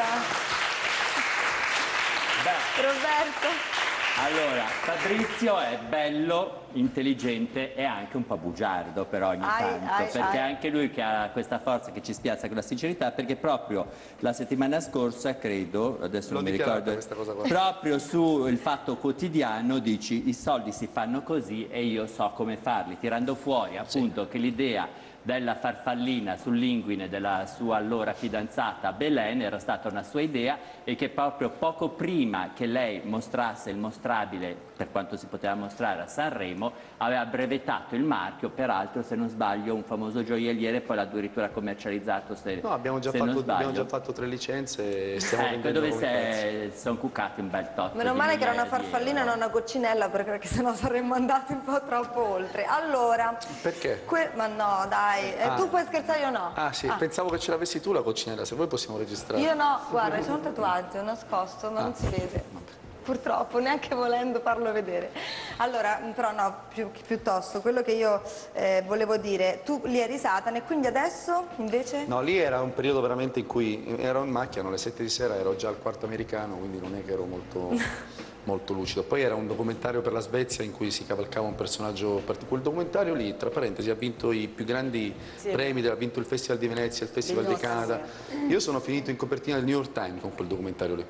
[SPEAKER 1] Beh. Roberto?
[SPEAKER 5] Allora, Fabrizio è bello, intelligente e anche un po' bugiardo però ogni ai, tanto, ai, perché ai. anche lui che ha questa forza che ci spiazza con la sincerità, perché proprio la settimana scorsa, credo, adesso
[SPEAKER 4] L'ho
[SPEAKER 5] non mi ricordo,
[SPEAKER 4] questa cosa qua.
[SPEAKER 5] proprio sul Fatto Quotidiano dici i soldi si fanno così e io so come farli, tirando fuori appunto sì. che l'idea della farfallina sull'inguine della sua allora fidanzata Belen era stata una sua idea e che proprio poco prima che lei mostrasse il mostrabile, per quanto si poteva mostrare a Sanremo, aveva brevetato il marchio, peraltro se non sbaglio un famoso gioielliere, poi l'ha addirittura commercializzato se,
[SPEAKER 4] no, abbiamo già,
[SPEAKER 5] se
[SPEAKER 4] fatto,
[SPEAKER 5] non sbaglio.
[SPEAKER 4] abbiamo già fatto tre licenze e stiamo
[SPEAKER 5] ecco,
[SPEAKER 4] vendendo
[SPEAKER 5] dove
[SPEAKER 4] come
[SPEAKER 5] si sono cuccati un bel tot.
[SPEAKER 1] Meno male che era una farfallina e non una coccinella, perché sennò saremmo andati un po' troppo oltre. Allora,
[SPEAKER 4] perché?
[SPEAKER 1] Ma no, dai. Eh, ah. Tu puoi scherzare, io no.
[SPEAKER 4] Ah sì,
[SPEAKER 1] ah.
[SPEAKER 4] pensavo che ce l'avessi tu la coccinella, se vuoi possiamo registrare.
[SPEAKER 1] Io no, guarda, c'è un tatuaggio nascosto, ma ah. non si vede. Purtroppo, neanche volendo farlo vedere. Allora, però no, più, piuttosto, quello che io eh, volevo dire, tu lì eri Satana e quindi adesso invece?
[SPEAKER 4] No, lì era un periodo veramente in cui ero in macchina, alle sette di sera, ero già al quarto americano, quindi non è che ero molto... molto lucido. Poi era un documentario per la Svezia in cui si cavalcava un personaggio particolare. Quel documentario lì, tra parentesi, ha vinto i più grandi sì. premi, ha vinto il Festival di Venezia, il Festival di Canada. Sì. Io sono finito in copertina del New York Times con quel documentario lì.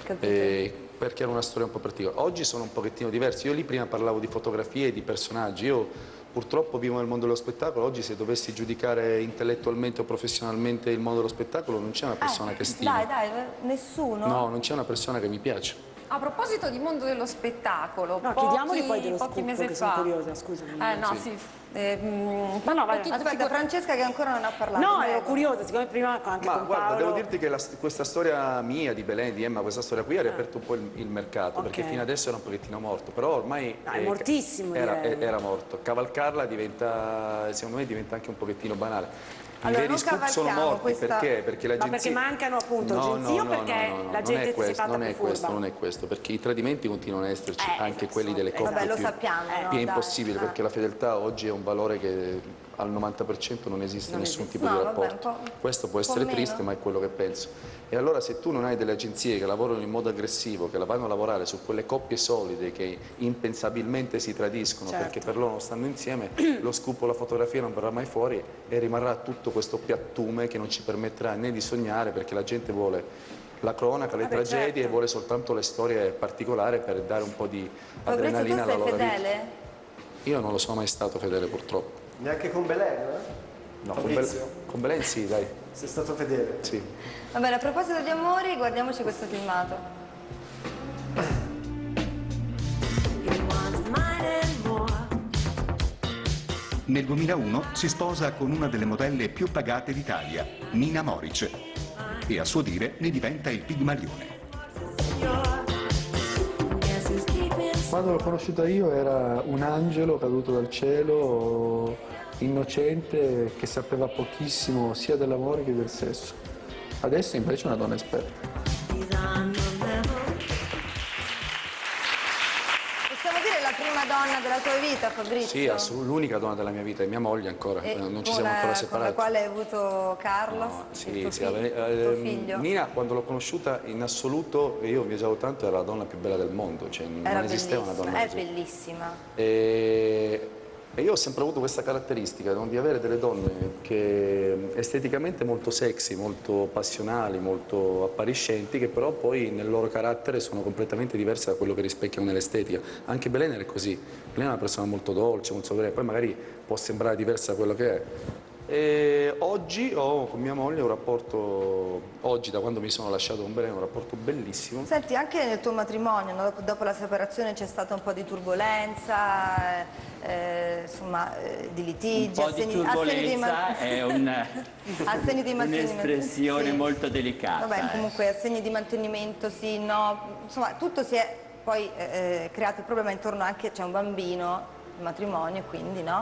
[SPEAKER 4] Eh, perché era una storia un po' particolare. Oggi sono un pochettino diverso. Io lì prima parlavo di fotografie e di personaggi. Io purtroppo vivo nel mondo dello spettacolo. Oggi se dovessi giudicare intellettualmente o professionalmente il mondo dello spettacolo non c'è una persona
[SPEAKER 1] eh,
[SPEAKER 4] che stimo.
[SPEAKER 1] Dai, dai, nessuno?
[SPEAKER 4] No, non c'è una persona che mi piace.
[SPEAKER 2] A proposito di mondo dello spettacolo,
[SPEAKER 6] no,
[SPEAKER 2] pochi,
[SPEAKER 6] chiediamoli poi dello
[SPEAKER 2] pochi
[SPEAKER 6] scoop,
[SPEAKER 2] mesi
[SPEAKER 6] che
[SPEAKER 2] fa.
[SPEAKER 6] sono curiosa, scusami.
[SPEAKER 2] Eh no, sì. sì. Eh,
[SPEAKER 6] ma no, vai.
[SPEAKER 1] Aspetta, figura... Francesca che ancora non ha parlato.
[SPEAKER 6] No, ero curiosa, siccome prima anche
[SPEAKER 4] ma
[SPEAKER 6] con
[SPEAKER 4] guarda,
[SPEAKER 6] Paolo...
[SPEAKER 4] devo dirti che la, questa storia mia, di Belen, di Emma, questa storia qui ha riaperto un po' il, il mercato, okay. perché fino adesso era un pochettino morto, però ormai...
[SPEAKER 6] No, è eh, mortissimo,
[SPEAKER 4] era,
[SPEAKER 6] direi.
[SPEAKER 4] era morto. Cavalcarla diventa, secondo me, diventa anche un pochettino banale. I
[SPEAKER 1] allora,
[SPEAKER 4] veri scoop sono morti,
[SPEAKER 1] questa...
[SPEAKER 4] perché? Perché l'agenzia...
[SPEAKER 6] Ma perché mancano appunto
[SPEAKER 4] no,
[SPEAKER 6] agenzie
[SPEAKER 4] no,
[SPEAKER 6] o
[SPEAKER 4] no,
[SPEAKER 6] perché
[SPEAKER 4] no, no, no,
[SPEAKER 6] la gente è,
[SPEAKER 4] questo,
[SPEAKER 6] si fatta
[SPEAKER 4] non è
[SPEAKER 6] più
[SPEAKER 4] questo,
[SPEAKER 6] furba?
[SPEAKER 4] non è questo, perché i tradimenti continuano ad esserci,
[SPEAKER 6] eh,
[SPEAKER 4] anche
[SPEAKER 6] esatto,
[SPEAKER 4] quelli delle coppie
[SPEAKER 1] Vabbè, lo
[SPEAKER 4] più,
[SPEAKER 1] sappiamo, no,
[SPEAKER 4] più è
[SPEAKER 1] dai.
[SPEAKER 4] impossibile,
[SPEAKER 1] ah.
[SPEAKER 4] perché la fedeltà oggi è un valore che al novanta per cento non esiste
[SPEAKER 1] non
[SPEAKER 4] nessun
[SPEAKER 1] esiste.
[SPEAKER 4] tipo
[SPEAKER 1] no,
[SPEAKER 4] di
[SPEAKER 1] vabbè,
[SPEAKER 4] rapporto. Questo può essere
[SPEAKER 1] meno.
[SPEAKER 4] triste, ma è quello che penso. E allora se tu non hai delle agenzie che lavorano in modo aggressivo, che la vanno a lavorare su quelle coppie solide che impensabilmente si tradiscono certo. perché per loro non stanno insieme, lo scoop o la fotografia non verrà mai fuori e rimarrà tutto questo piattume che non ci permetterà né di sognare, perché la gente vuole la cronaca, le Vabbè, tragedie certo. e vuole soltanto le storie particolari per dare un po' di adrenalina alla loro
[SPEAKER 1] fedele?
[SPEAKER 4] vita. Io non lo sono mai stato fedele purtroppo.
[SPEAKER 3] Neanche con Belen? Eh?
[SPEAKER 4] No, con, Bel con Belen sì, dai.
[SPEAKER 3] Sei stato fedele?
[SPEAKER 4] Sì.
[SPEAKER 1] Va bene, a proposito di amori, guardiamoci questo filmato.
[SPEAKER 8] Nel duemilauno si sposa con una delle modelle più pagate d'Italia, Nina Moric, e a suo dire ne diventa il Pigmalione.
[SPEAKER 11] Quando l'ho conosciuta io era un angelo caduto dal cielo, innocente, che sapeva pochissimo sia dell'amore che del sesso. Adesso invece è una donna esperta.
[SPEAKER 1] Possiamo dire la prima donna della tua vita, Fabrizio?
[SPEAKER 4] Sì, l'unica donna della mia vita, è mia moglie ancora,
[SPEAKER 1] e
[SPEAKER 4] non ci siamo ancora separati.
[SPEAKER 1] Con la quale hai avuto Carlos,
[SPEAKER 4] no, sì,
[SPEAKER 1] il tuo,
[SPEAKER 4] sì,
[SPEAKER 1] figlio,
[SPEAKER 4] eh,
[SPEAKER 1] tuo figlio?
[SPEAKER 4] Nina, quando l'ho conosciuta in assoluto, io viaggiavo tanto, era la donna più bella del mondo, cioè
[SPEAKER 1] era
[SPEAKER 4] non esisteva una donna
[SPEAKER 1] è
[SPEAKER 4] così.
[SPEAKER 1] bellissima.
[SPEAKER 4] E... E io ho sempre avuto questa caratteristica, no? Di avere delle donne che esteticamente molto sexy, molto passionali, molto appariscenti, che però poi nel loro carattere sono completamente diverse da quello che rispecchiano nell'estetica. Anche Belen è così. Belen è una persona molto dolce, molto severa, poi magari può sembrare diversa da quello che è. E oggi ho con mia moglie un rapporto, oggi da quando mi sono lasciato con Belen, un rapporto bellissimo.
[SPEAKER 1] Senti, anche nel tuo matrimonio, no? dopo, dopo la separazione c'è stata un po' di turbolenza, eh, insomma, eh, di litigi,
[SPEAKER 5] un po'
[SPEAKER 1] assegni,
[SPEAKER 5] di turbolenza
[SPEAKER 1] assegni di
[SPEAKER 5] è un, un'espressione
[SPEAKER 1] sì.
[SPEAKER 5] molto delicata.
[SPEAKER 1] Vabbè,
[SPEAKER 5] eh.
[SPEAKER 1] comunque assegni di mantenimento, sì, no, insomma, tutto si è poi eh, creato il problema intorno anche, c'è un bambino, il matrimonio, quindi no?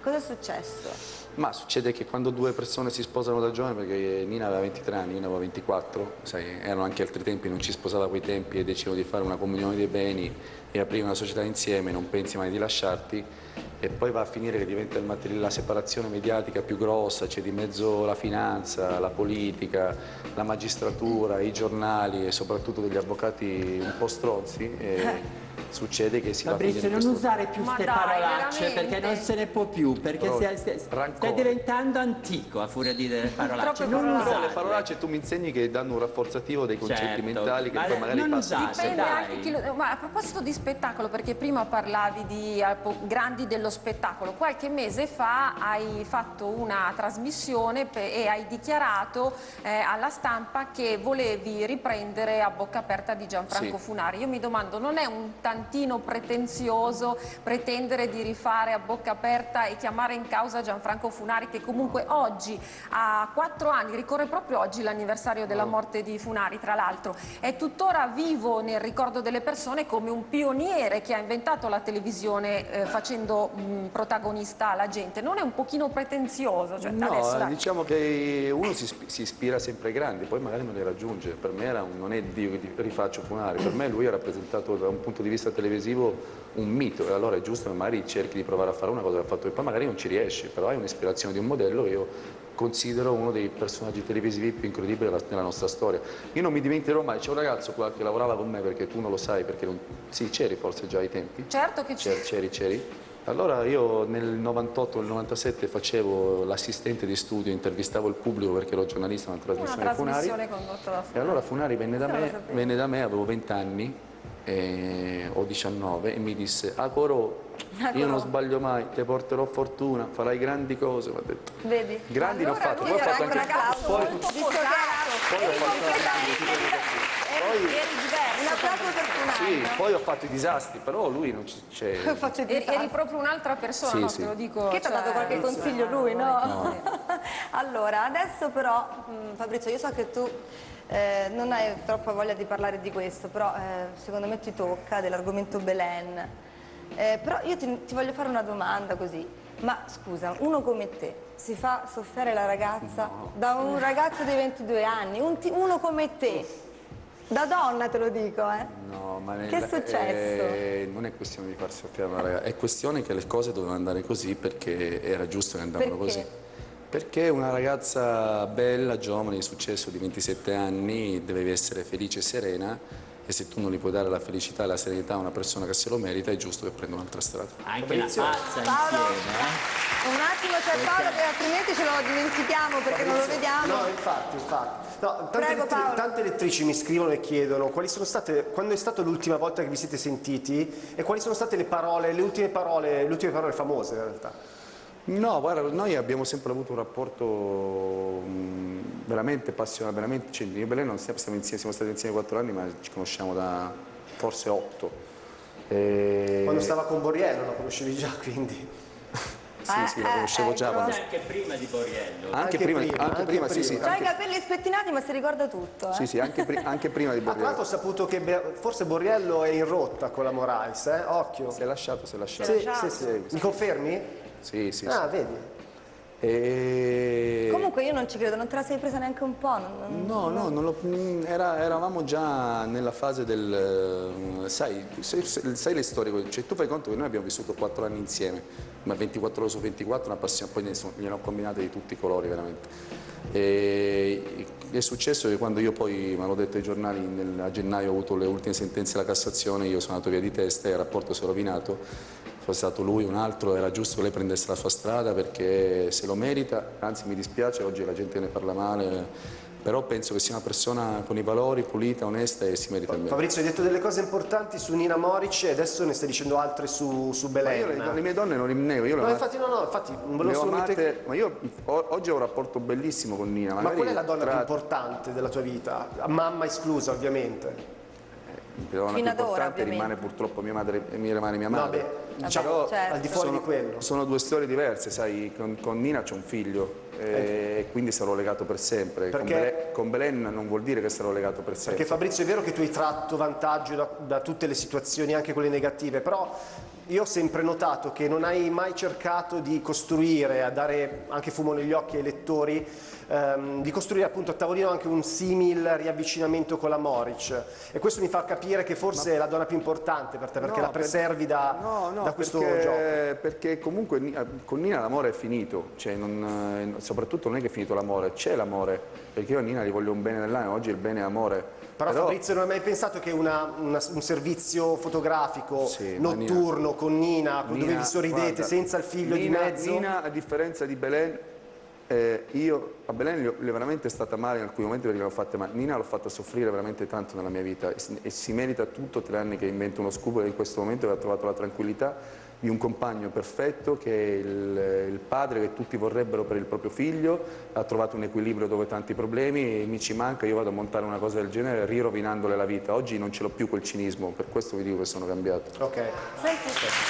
[SPEAKER 1] cosa è successo?
[SPEAKER 4] Ma succede che quando due persone si sposano da giovane, perché Nina aveva ventitré anni, Nina aveva ventiquattro, sai, erano anche altri tempi, non ci sposava a quei tempi e decidono di fare una comunione dei beni e aprire una società insieme, non pensi mai di lasciarti, e poi va a finire che diventa il materi- la separazione mediatica più grossa, c'è di mezzo la finanza, la politica, la magistratura, i giornali e soprattutto degli avvocati un po' stronzi. E succede che si
[SPEAKER 5] Fabrizio,
[SPEAKER 4] va a finire
[SPEAKER 5] non
[SPEAKER 4] in questo...
[SPEAKER 5] usare più
[SPEAKER 2] Ma
[SPEAKER 5] queste
[SPEAKER 2] dai,
[SPEAKER 5] parolacce
[SPEAKER 2] veramente?
[SPEAKER 5] perché non se ne può più, perché
[SPEAKER 4] Però,
[SPEAKER 5] stai, stai-
[SPEAKER 4] rancore.
[SPEAKER 5] stai diventando antico a furia di delle parolacce. Non
[SPEAKER 4] Però
[SPEAKER 5] usarle.
[SPEAKER 4] le parolacce tu mi insegni che danno un rafforzativo dei concetti
[SPEAKER 5] Certo,
[SPEAKER 4] mentali che
[SPEAKER 5] ma
[SPEAKER 4] poi magari
[SPEAKER 5] non
[SPEAKER 4] passano.
[SPEAKER 5] usate,
[SPEAKER 2] Dipende
[SPEAKER 5] dai.
[SPEAKER 2] anche chi lo- ma a proposito di spettacolo, perché prima parlavi di eh, po- grandi dello spettacolo, qualche mese fa hai fatto una trasmissione pe- e hai dichiarato eh, alla stampa che volevi riprendere A bocca aperta di Gianfranco
[SPEAKER 4] Sì.
[SPEAKER 2] Funari. Io mi domando, non è un tantino pretenzioso pretendere di rifare A bocca aperta e chiamare in causa Gianfranco Funari, che comunque oggi ha quattro anni, ricorre proprio oggi l'anniversario della morte di Funari, tra l'altro, è tuttora vivo nel ricordo delle persone come un pioniere che ha inventato la televisione eh, facendo mh, protagonista la gente. Non è un pochino pretenzioso? Cioè, adesso,
[SPEAKER 4] No,
[SPEAKER 2] dai.
[SPEAKER 4] diciamo che uno si, isp- si ispira sempre ai grandi, poi magari non li raggiunge. Per me era un, non è Dio che ti- rifaccio Funari, per me lui ha rappresentato da un punto di vista televisivo un mito, e allora è giusto che magari cerchi di provare a fare una cosa che ha fatto e poi magari non ci riesci, però hai un'ispirazione di un modello che io considero uno dei personaggi televisivi più incredibili della, della nostra storia. Io non mi dimenticherò mai, c'è un ragazzo qua che lavorava con me, perché tu non lo sai, perché non... sì, c'eri forse già ai tempi.
[SPEAKER 2] Certo che c'è.
[SPEAKER 4] C'eri, c'eri, c'eri. Allora io nel novantotto, nel novantasette facevo l'assistente di studio, intervistavo il pubblico perché ero giornalista in una
[SPEAKER 2] Una
[SPEAKER 4] trasmissione Funari.
[SPEAKER 2] trasmissione condotta da
[SPEAKER 4] E
[SPEAKER 2] Funari.
[SPEAKER 4] allora Funari venne da,
[SPEAKER 2] Questo non
[SPEAKER 4] me,
[SPEAKER 2] lo sapevo.
[SPEAKER 4] venne da me, avevo venti anni, eh, o diciannove, e mi disse: "Ah, Corò, io non sbaglio mai, ti porterò fortuna, farai grandi cose", mi ha detto.
[SPEAKER 1] Vedi?
[SPEAKER 4] Grandi ne ho
[SPEAKER 1] Allora
[SPEAKER 4] fatto,
[SPEAKER 1] lui
[SPEAKER 4] poi ho
[SPEAKER 1] era
[SPEAKER 4] fatto
[SPEAKER 1] un
[SPEAKER 4] anche...
[SPEAKER 1] ragazzo
[SPEAKER 4] poi-
[SPEAKER 1] molto posato.
[SPEAKER 4] poi ho
[SPEAKER 1] Eri
[SPEAKER 4] fatto
[SPEAKER 1] completamente eri, eri diverso. Un applauso per Funari.
[SPEAKER 4] Sì, poi ho fatto i disastri, però lui non c- c'è...
[SPEAKER 1] Faccio
[SPEAKER 2] Eri, eri proprio un'altra persona,
[SPEAKER 4] Sì,
[SPEAKER 2] no?
[SPEAKER 4] sì.
[SPEAKER 2] Te lo dico.
[SPEAKER 1] Che ti ha
[SPEAKER 2] cioè,
[SPEAKER 1] dato qualche consiglio lui, no?
[SPEAKER 4] No.
[SPEAKER 1] Allora, adesso però, mh, Fabrizio, io so che tu eh, non hai troppa voglia di parlare di questo, però eh, secondo me ti tocca, dell'argomento Belen. Eh, però io ti, ti voglio fare una domanda così. Ma scusa, uno come te si fa soffiare la ragazza da un ragazzo di ventidue anni, un ti- uno come te, da donna te lo dico, eh?
[SPEAKER 4] No, ma nel-
[SPEAKER 1] Che è successo?
[SPEAKER 4] eh, non è questione di farsi soffiare una ragazza, è questione che le cose dovevano andare così perché era giusto che andavano
[SPEAKER 1] Perché?
[SPEAKER 4] così. Perché una ragazza bella, giovane, di successo, di ventisette anni, deve essere felice e serena, e se tu non gli puoi dare la felicità e la serenità a una persona che se lo merita, è giusto che prenda un'altra strada.
[SPEAKER 5] Anche la
[SPEAKER 3] Fabrizio?
[SPEAKER 5] pazza
[SPEAKER 1] Paolo?
[SPEAKER 5] insieme, eh?
[SPEAKER 1] Un attimo c'è Paolo che altrimenti ce lo dimentichiamo perché non lo vediamo.
[SPEAKER 3] No, infatti, infatti. No, tante,
[SPEAKER 1] Prego,
[SPEAKER 3] elettri-
[SPEAKER 1] Paolo.
[SPEAKER 3] tante elettrici mi scrivono e chiedono quali sono state, quando è stata l'ultima volta che vi siete sentiti e quali sono state le parole, le ultime parole, le ultime parole famose in realtà.
[SPEAKER 4] No, guarda, noi abbiamo sempre avuto un rapporto mh, veramente passionale, veramente, cioè, io e Belen non stiamo, stiamo insieme, siamo stati insieme quattro anni, ma ci conosciamo da forse otto. E...
[SPEAKER 3] Quando stava con Borriello lo conoscevi già, quindi.
[SPEAKER 4] Sì, sì, la conoscevo già. quando-
[SPEAKER 5] Anche prima di Borriello.
[SPEAKER 4] Anche,
[SPEAKER 3] Anche
[SPEAKER 4] prima,
[SPEAKER 3] prima,
[SPEAKER 4] anche
[SPEAKER 3] anche
[SPEAKER 4] prima, sì,
[SPEAKER 3] prima.
[SPEAKER 4] sì.
[SPEAKER 1] C'ha i
[SPEAKER 4] Anche,
[SPEAKER 1] capelli spettinati ma si ricorda tutto, eh?
[SPEAKER 4] sì, sì, anche, pri- anche prima di
[SPEAKER 3] Ah, tra
[SPEAKER 4] Borriello.
[SPEAKER 3] l'altro ho saputo che Be- forse Borriello è in rotta con la Moraes, eh? Occhio.
[SPEAKER 4] Si è lasciato, si è lasciato.
[SPEAKER 3] Sì, sì, sì. Mi confermi?
[SPEAKER 4] Sì, sì,
[SPEAKER 3] Ah,
[SPEAKER 4] sì.
[SPEAKER 3] vedi.
[SPEAKER 4] E...
[SPEAKER 1] Comunque io non ci credo, non te la sei presa neanche un po'. non- non-
[SPEAKER 4] No, no, non lo- mm, era- eravamo già nella fase del... eh, sai, sai, sai le storie, cioè tu fai conto che noi abbiamo vissuto quattro anni insieme, ma ventiquattro ore su ventiquattro, una passione, poi ne sono- gliene ho combinate di tutti i colori veramente. E è successo che quando io poi, me l'ho detto ai giornali, nel- a gennaio ho avuto le ultime sentenze della Cassazione, io sono andato via di testa e il rapporto si è rovinato. Fosse stato lui o un altro, era giusto che lei prendesse la sua strada perché se lo merita, anzi mi dispiace, oggi la gente ne parla male, però penso che sia una persona con i valori, pulita, onesta e si merita il meglio.
[SPEAKER 3] Fabrizio, hai detto delle cose importanti su Nina Moric e adesso ne stai dicendo altre su, su
[SPEAKER 4] Ma io
[SPEAKER 3] Belen.
[SPEAKER 4] le, le mie donne non le nego, io le
[SPEAKER 3] No,
[SPEAKER 4] ho
[SPEAKER 3] infatti, no, no, infatti, non
[SPEAKER 4] le
[SPEAKER 3] volevo
[SPEAKER 4] ho
[SPEAKER 3] solo
[SPEAKER 4] amate,
[SPEAKER 3] mettere-
[SPEAKER 4] ma io ho- oggi ho un rapporto bellissimo con Nina.
[SPEAKER 3] Ma
[SPEAKER 4] magari
[SPEAKER 3] qual è la donna
[SPEAKER 4] tra-
[SPEAKER 3] più importante della tua vita? Mamma esclusa, ovviamente.
[SPEAKER 4] La donna più
[SPEAKER 1] Fino ad ora,
[SPEAKER 4] importante
[SPEAKER 1] ovviamente.
[SPEAKER 4] rimane purtroppo mia madre, mi rimane mia
[SPEAKER 3] No,
[SPEAKER 4] madre.
[SPEAKER 3] beh, diciamo,
[SPEAKER 4] Però
[SPEAKER 1] certo.
[SPEAKER 3] al di fuori
[SPEAKER 4] sono,
[SPEAKER 3] di quello.
[SPEAKER 4] sono due storie diverse, sai, con, con Nina c'è un figlio e quindi sarò legato per sempre. Con
[SPEAKER 3] Perché-
[SPEAKER 4] Belen, con Belen non vuol dire che sarò legato per sempre.
[SPEAKER 3] Perché Fabrizio è vero che tu hai tratto vantaggio da, da tutte le situazioni, anche quelle negative, però io ho sempre notato che non hai mai cercato di costruire, a dare anche fumo negli occhi ai lettori, ehm, di costruire appunto a tavolino anche un simil riavvicinamento con la Moric, e questo mi fa capire che forse Ma... è la donna più importante per te, perché
[SPEAKER 12] no,
[SPEAKER 3] la preservi da,
[SPEAKER 12] no, no,
[SPEAKER 3] da questo
[SPEAKER 12] perché,
[SPEAKER 3] gioco.
[SPEAKER 12] Perché comunque con Nina l'amore è finito, cioè non, soprattutto non è che è finito l'amore, c'è l'amore, perché io a Nina gli voglio un bene nell'anima, oggi il bene è amore.
[SPEAKER 3] Però, Però Fabrizio, non hai mai pensato che una, una, un servizio fotografico sì, notturno Nina, con Nina, Nina, dove vi sorridete guarda, senza il figlio
[SPEAKER 12] Nina,
[SPEAKER 3] di mezzo?
[SPEAKER 12] Nina, a differenza di Belen, eh, io a Belen le è veramente stata male in alcuni momenti perché l'ho fatta male. Nina l'ho fatta soffrire veramente tanto nella mia vita e, e si merita tutto, tre anni che invento uno scoop e in questo momento ha trovato la tranquillità di un compagno perfetto che è il, il padre che tutti vorrebbero per il proprio figlio, ha trovato un equilibrio dove tanti problemi e mi ci manca, io vado a montare una cosa del genere rirovinandole la vita. Oggi non ce l'ho più quel cinismo, per questo vi dico che sono cambiato.
[SPEAKER 3] Ok.
[SPEAKER 1] Senti,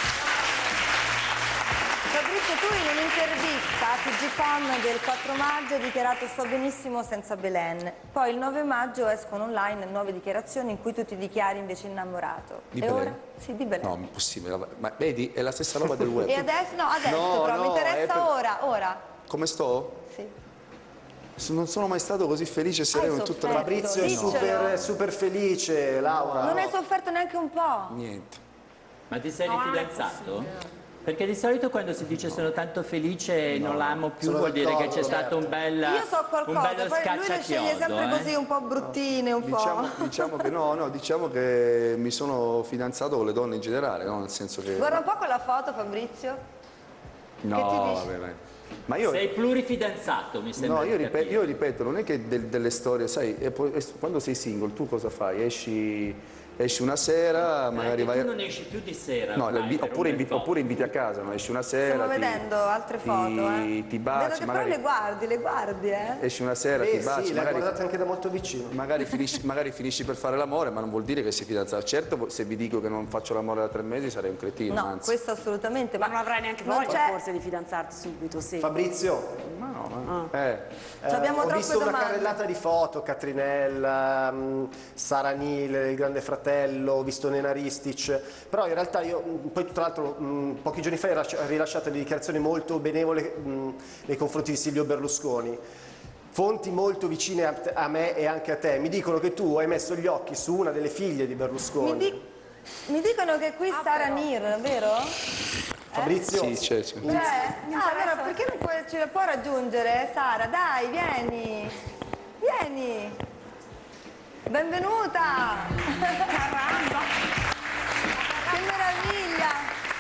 [SPEAKER 1] Fabrizio, tu in un'intervista a T G Com del quattro maggio hai dichiarato sto benissimo senza Belen, poi il nove maggio escono online nuove dichiarazioni in cui tu ti dichiari invece innamorato.
[SPEAKER 4] Di
[SPEAKER 1] e
[SPEAKER 4] Belen?
[SPEAKER 1] ora? Sì, di Belen.
[SPEAKER 4] No, impossibile, ma vedi, è la stessa roba del web.
[SPEAKER 1] E adesso? No, adesso
[SPEAKER 4] no,
[SPEAKER 1] però,
[SPEAKER 4] no,
[SPEAKER 1] mi interessa
[SPEAKER 4] per...
[SPEAKER 1] ora, ora.
[SPEAKER 4] Come sto?
[SPEAKER 1] Sì.
[SPEAKER 4] Non sono mai stato così felice e sereno in tutta la vita.
[SPEAKER 3] Fabrizio è super, super felice, Laura.
[SPEAKER 1] Non hai sofferto neanche un po'?
[SPEAKER 4] Niente.
[SPEAKER 5] Ma ti sei
[SPEAKER 1] No,
[SPEAKER 5] rifidanzato? Perché di solito quando si dice sono tanto felice e
[SPEAKER 3] No,
[SPEAKER 5] non l'amo più
[SPEAKER 3] sono
[SPEAKER 5] vuol dire che
[SPEAKER 3] d'accordo,
[SPEAKER 5] c'è stato un bel
[SPEAKER 1] Io so
[SPEAKER 5] un
[SPEAKER 1] qualcosa,
[SPEAKER 5] bello
[SPEAKER 1] poi lui le sceglie sempre
[SPEAKER 5] eh?
[SPEAKER 1] così un po' bruttine, un
[SPEAKER 12] Diciamo,
[SPEAKER 1] po'.
[SPEAKER 12] diciamo che no, no, diciamo che mi sono fidanzato con le donne in generale, no? Nel senso che...
[SPEAKER 1] Guarda un po' quella foto, Fabrizio.
[SPEAKER 12] No,
[SPEAKER 1] che ti dici?
[SPEAKER 12] vabbè, vabbè. Ma io...
[SPEAKER 5] Sei plurifidanzato, mi sembra.
[SPEAKER 12] No, io
[SPEAKER 5] di
[SPEAKER 12] ripeto,
[SPEAKER 5] capire.
[SPEAKER 12] io ripeto, non è che del- delle storie, sai, è poi- è- quando sei single tu cosa fai? Esci, esci una sera, magari
[SPEAKER 5] Eh,
[SPEAKER 12] vai...
[SPEAKER 5] tu non esci più di sera.
[SPEAKER 12] No,
[SPEAKER 5] ormai,
[SPEAKER 12] invi-
[SPEAKER 5] per
[SPEAKER 12] oppure,
[SPEAKER 5] un bel
[SPEAKER 12] invi-
[SPEAKER 5] po'.
[SPEAKER 12] oppure inviti a casa, no? Esci una sera,
[SPEAKER 1] Stiamo
[SPEAKER 12] ti,
[SPEAKER 1] vedendo altre foto,
[SPEAKER 12] ti,
[SPEAKER 1] eh.
[SPEAKER 12] ti
[SPEAKER 1] Vedo
[SPEAKER 12] baci,
[SPEAKER 1] che
[SPEAKER 12] magari
[SPEAKER 1] poi le guardi, le guardi, eh.
[SPEAKER 12] esci una sera,
[SPEAKER 3] Eh
[SPEAKER 12] ti baci,
[SPEAKER 3] sì, le
[SPEAKER 12] magari,
[SPEAKER 3] guardate anche da molto vicino.
[SPEAKER 12] magari, finisci, magari finisci per fare l'amore, ma non vuol dire che sei fidanzato. Certo, se vi dico che non faccio l'amore da tre mesi sarei un cretino,
[SPEAKER 1] No,
[SPEAKER 12] anzi.
[SPEAKER 1] questo assolutamente.
[SPEAKER 6] Ma non avrai neanche
[SPEAKER 1] non
[SPEAKER 6] voglia
[SPEAKER 1] c'è-
[SPEAKER 6] forse di fidanzarti subito, sì.
[SPEAKER 3] Fabrizio,
[SPEAKER 12] Ma no, ma...
[SPEAKER 6] Ah.
[SPEAKER 12] Eh.
[SPEAKER 3] eh,
[SPEAKER 1] abbiamo
[SPEAKER 3] ho
[SPEAKER 1] troppe
[SPEAKER 3] visto una
[SPEAKER 1] domande.
[SPEAKER 3] carrellata di foto, Catrinella, mh, Sara Nile, il Grande Fratello, ho visto Nena Ristic, però in realtà io, mh, poi tra l'altro mh, pochi giorni fa hai rilasci- hai rilasciato delle dichiarazioni molto benevole mh, nei confronti di Silvio Berlusconi. Fonti molto vicine a, te- a me e anche a te mi dicono che tu hai messo gli occhi su una delle figlie di Berlusconi.
[SPEAKER 1] Mi, di- mi dicono che qui Sara Nir, vero?
[SPEAKER 3] Fabrizio?
[SPEAKER 4] Sì, c'è, c'è.
[SPEAKER 1] Cioè, ah, allora perché non puoi- ce la può raggiungere Sara? Dai, vieni. Vieni. Benvenuta. Caramba. Che meraviglia.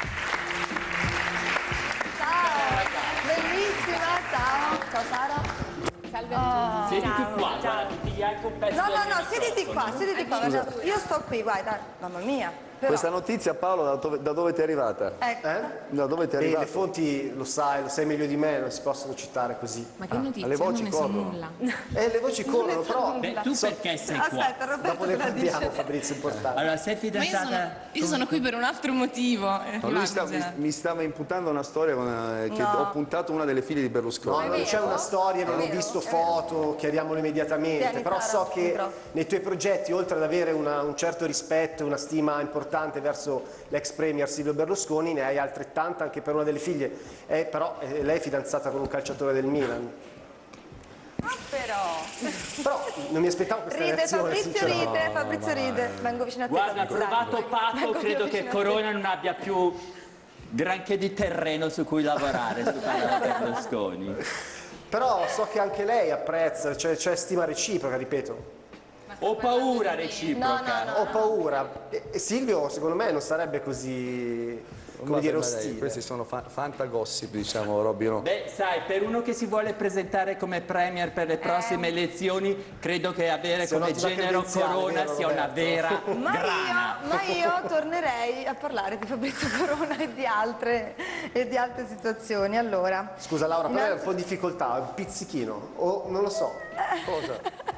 [SPEAKER 1] Ciao. Bellissima. Ciao. Ciao Sara.
[SPEAKER 6] Salve
[SPEAKER 1] a tutti.
[SPEAKER 5] Siediti qua, guarda, ti pigliai un pezzo
[SPEAKER 1] No,
[SPEAKER 5] del
[SPEAKER 1] no, no,
[SPEAKER 5] microfono.
[SPEAKER 1] siediti qua, siediti qua. guarda, Io sto qui, guarda. Mamma mia. Però,
[SPEAKER 12] Questa notizia, Paolo, da dove, da dove ti è arrivata?
[SPEAKER 1] ecco.
[SPEAKER 3] Eh?
[SPEAKER 12] Da dove ti è
[SPEAKER 3] Beh,
[SPEAKER 12] arrivata?
[SPEAKER 3] le fonti lo sai, lo sai meglio di me, non si possono citare così.
[SPEAKER 13] Ma che notizie?
[SPEAKER 3] le voci
[SPEAKER 13] non ne so
[SPEAKER 3] corrono.
[SPEAKER 13] nulla.
[SPEAKER 3] Eh, le voci corrono, però
[SPEAKER 5] Beh, tu perché sei qua?
[SPEAKER 1] Aspetta, Roberto
[SPEAKER 3] dopo ne
[SPEAKER 1] te la dice.
[SPEAKER 3] parliamo, Fabrizio, è importante.
[SPEAKER 5] Allora, sei
[SPEAKER 13] Ma io
[SPEAKER 5] fidanzata...
[SPEAKER 13] sono, io sono qui per un altro motivo. eh,
[SPEAKER 12] No, lui
[SPEAKER 13] guarda,
[SPEAKER 12] sta- mi,
[SPEAKER 13] Gerardo.
[SPEAKER 12] mi stava imputando una storia con, eh, che
[SPEAKER 1] No.
[SPEAKER 12] ho puntato una delle figlie di
[SPEAKER 3] No,
[SPEAKER 12] Berlusconi.
[SPEAKER 3] non c'è una storia, non ho
[SPEAKER 1] vero?
[SPEAKER 3] visto
[SPEAKER 1] È
[SPEAKER 3] foto, chiariamolo immediatamente,
[SPEAKER 1] Tieni,
[SPEAKER 3] però
[SPEAKER 1] Sara,
[SPEAKER 3] so che
[SPEAKER 1] micro.
[SPEAKER 3] nei tuoi progetti, oltre ad avere una- un certo rispetto e una stima importante verso l'ex premier Silvio Berlusconi, ne hai altrettanta anche per una delle figlie. Eh, però eh, lei è fidanzata con un calciatore del Milan.
[SPEAKER 1] Ah, però.
[SPEAKER 3] Però non mi aspettavo questa
[SPEAKER 1] Ride,
[SPEAKER 3] reazione,
[SPEAKER 1] Fabrizio
[SPEAKER 3] sinceramente.
[SPEAKER 1] ride, Fabrizio ride. Vengo vicino a te.
[SPEAKER 5] Guarda,
[SPEAKER 1] Fabrizio,
[SPEAKER 5] provato
[SPEAKER 1] dai.
[SPEAKER 5] Pato,
[SPEAKER 1] Vengo
[SPEAKER 5] credo
[SPEAKER 1] vicino
[SPEAKER 5] che
[SPEAKER 1] a te.
[SPEAKER 5] Corona non abbia più granché di terreno su cui lavorare, su Carla Berlusconi.
[SPEAKER 3] Però so che anche lei apprezza, c'è, c'è stima reciproca, ripeto.
[SPEAKER 5] Ho paura reciproca.
[SPEAKER 1] No, no,
[SPEAKER 3] Ho paura. E, e Silvio, secondo me, non sarebbe così, come
[SPEAKER 4] Vabbè,
[SPEAKER 3] dire,
[SPEAKER 4] ma dai,
[SPEAKER 3] ostile.
[SPEAKER 4] questi sono fa- fantagossip, diciamo, Robby, no?
[SPEAKER 5] Beh, sai, per uno che si vuole presentare come premier per le prossime elezioni, credo che avere
[SPEAKER 3] Sia
[SPEAKER 5] come
[SPEAKER 3] un'ottima
[SPEAKER 5] genero
[SPEAKER 3] credenziale,
[SPEAKER 5] Corona
[SPEAKER 3] vero,
[SPEAKER 5] sia una
[SPEAKER 3] Roberto?
[SPEAKER 5] vera
[SPEAKER 1] Ma
[SPEAKER 5] grana.
[SPEAKER 1] io, ma io tornerei a parlare di Fabrizio Corona e di altre, e di altre situazioni. Allora,
[SPEAKER 3] Scusa Laura, però era un
[SPEAKER 1] innanzi-
[SPEAKER 3] po' in difficoltà, un pizzichino, o non lo so.
[SPEAKER 12] Cosa?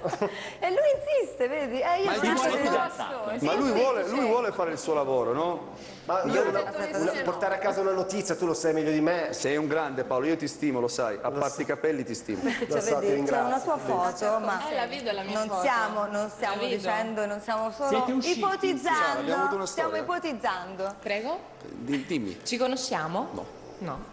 [SPEAKER 1] E lui insiste, vedi? Eh, io
[SPEAKER 12] Ma,
[SPEAKER 1] non
[SPEAKER 12] vuole
[SPEAKER 1] so-
[SPEAKER 12] ma lui, vuole, lui vuole fare il suo lavoro, no?
[SPEAKER 3] Ma io una- una- portare a casa una notizia, tu lo sai meglio di me.
[SPEAKER 12] Sei un grande Paolo, io ti stimo, lo sai, a parte i capelli ti stimo.
[SPEAKER 1] Cioè,
[SPEAKER 3] so, ti
[SPEAKER 1] vedi, c'è
[SPEAKER 3] ringrazio,
[SPEAKER 1] una tua foto, ma
[SPEAKER 13] Eh, la vedo la mia
[SPEAKER 1] non
[SPEAKER 13] foto.
[SPEAKER 1] stiamo, non stiamo
[SPEAKER 13] La vedo.
[SPEAKER 1] dicendo, non stiamo solo
[SPEAKER 5] Siete usciti
[SPEAKER 12] insieme, abbiamo
[SPEAKER 1] ipotizzando.
[SPEAKER 12] avuto una
[SPEAKER 1] Stiamo
[SPEAKER 12] storia.
[SPEAKER 1] ipotizzando.
[SPEAKER 13] Prego?
[SPEAKER 4] Di- dimmi.
[SPEAKER 13] Ci conosciamo?
[SPEAKER 4] No.
[SPEAKER 13] No.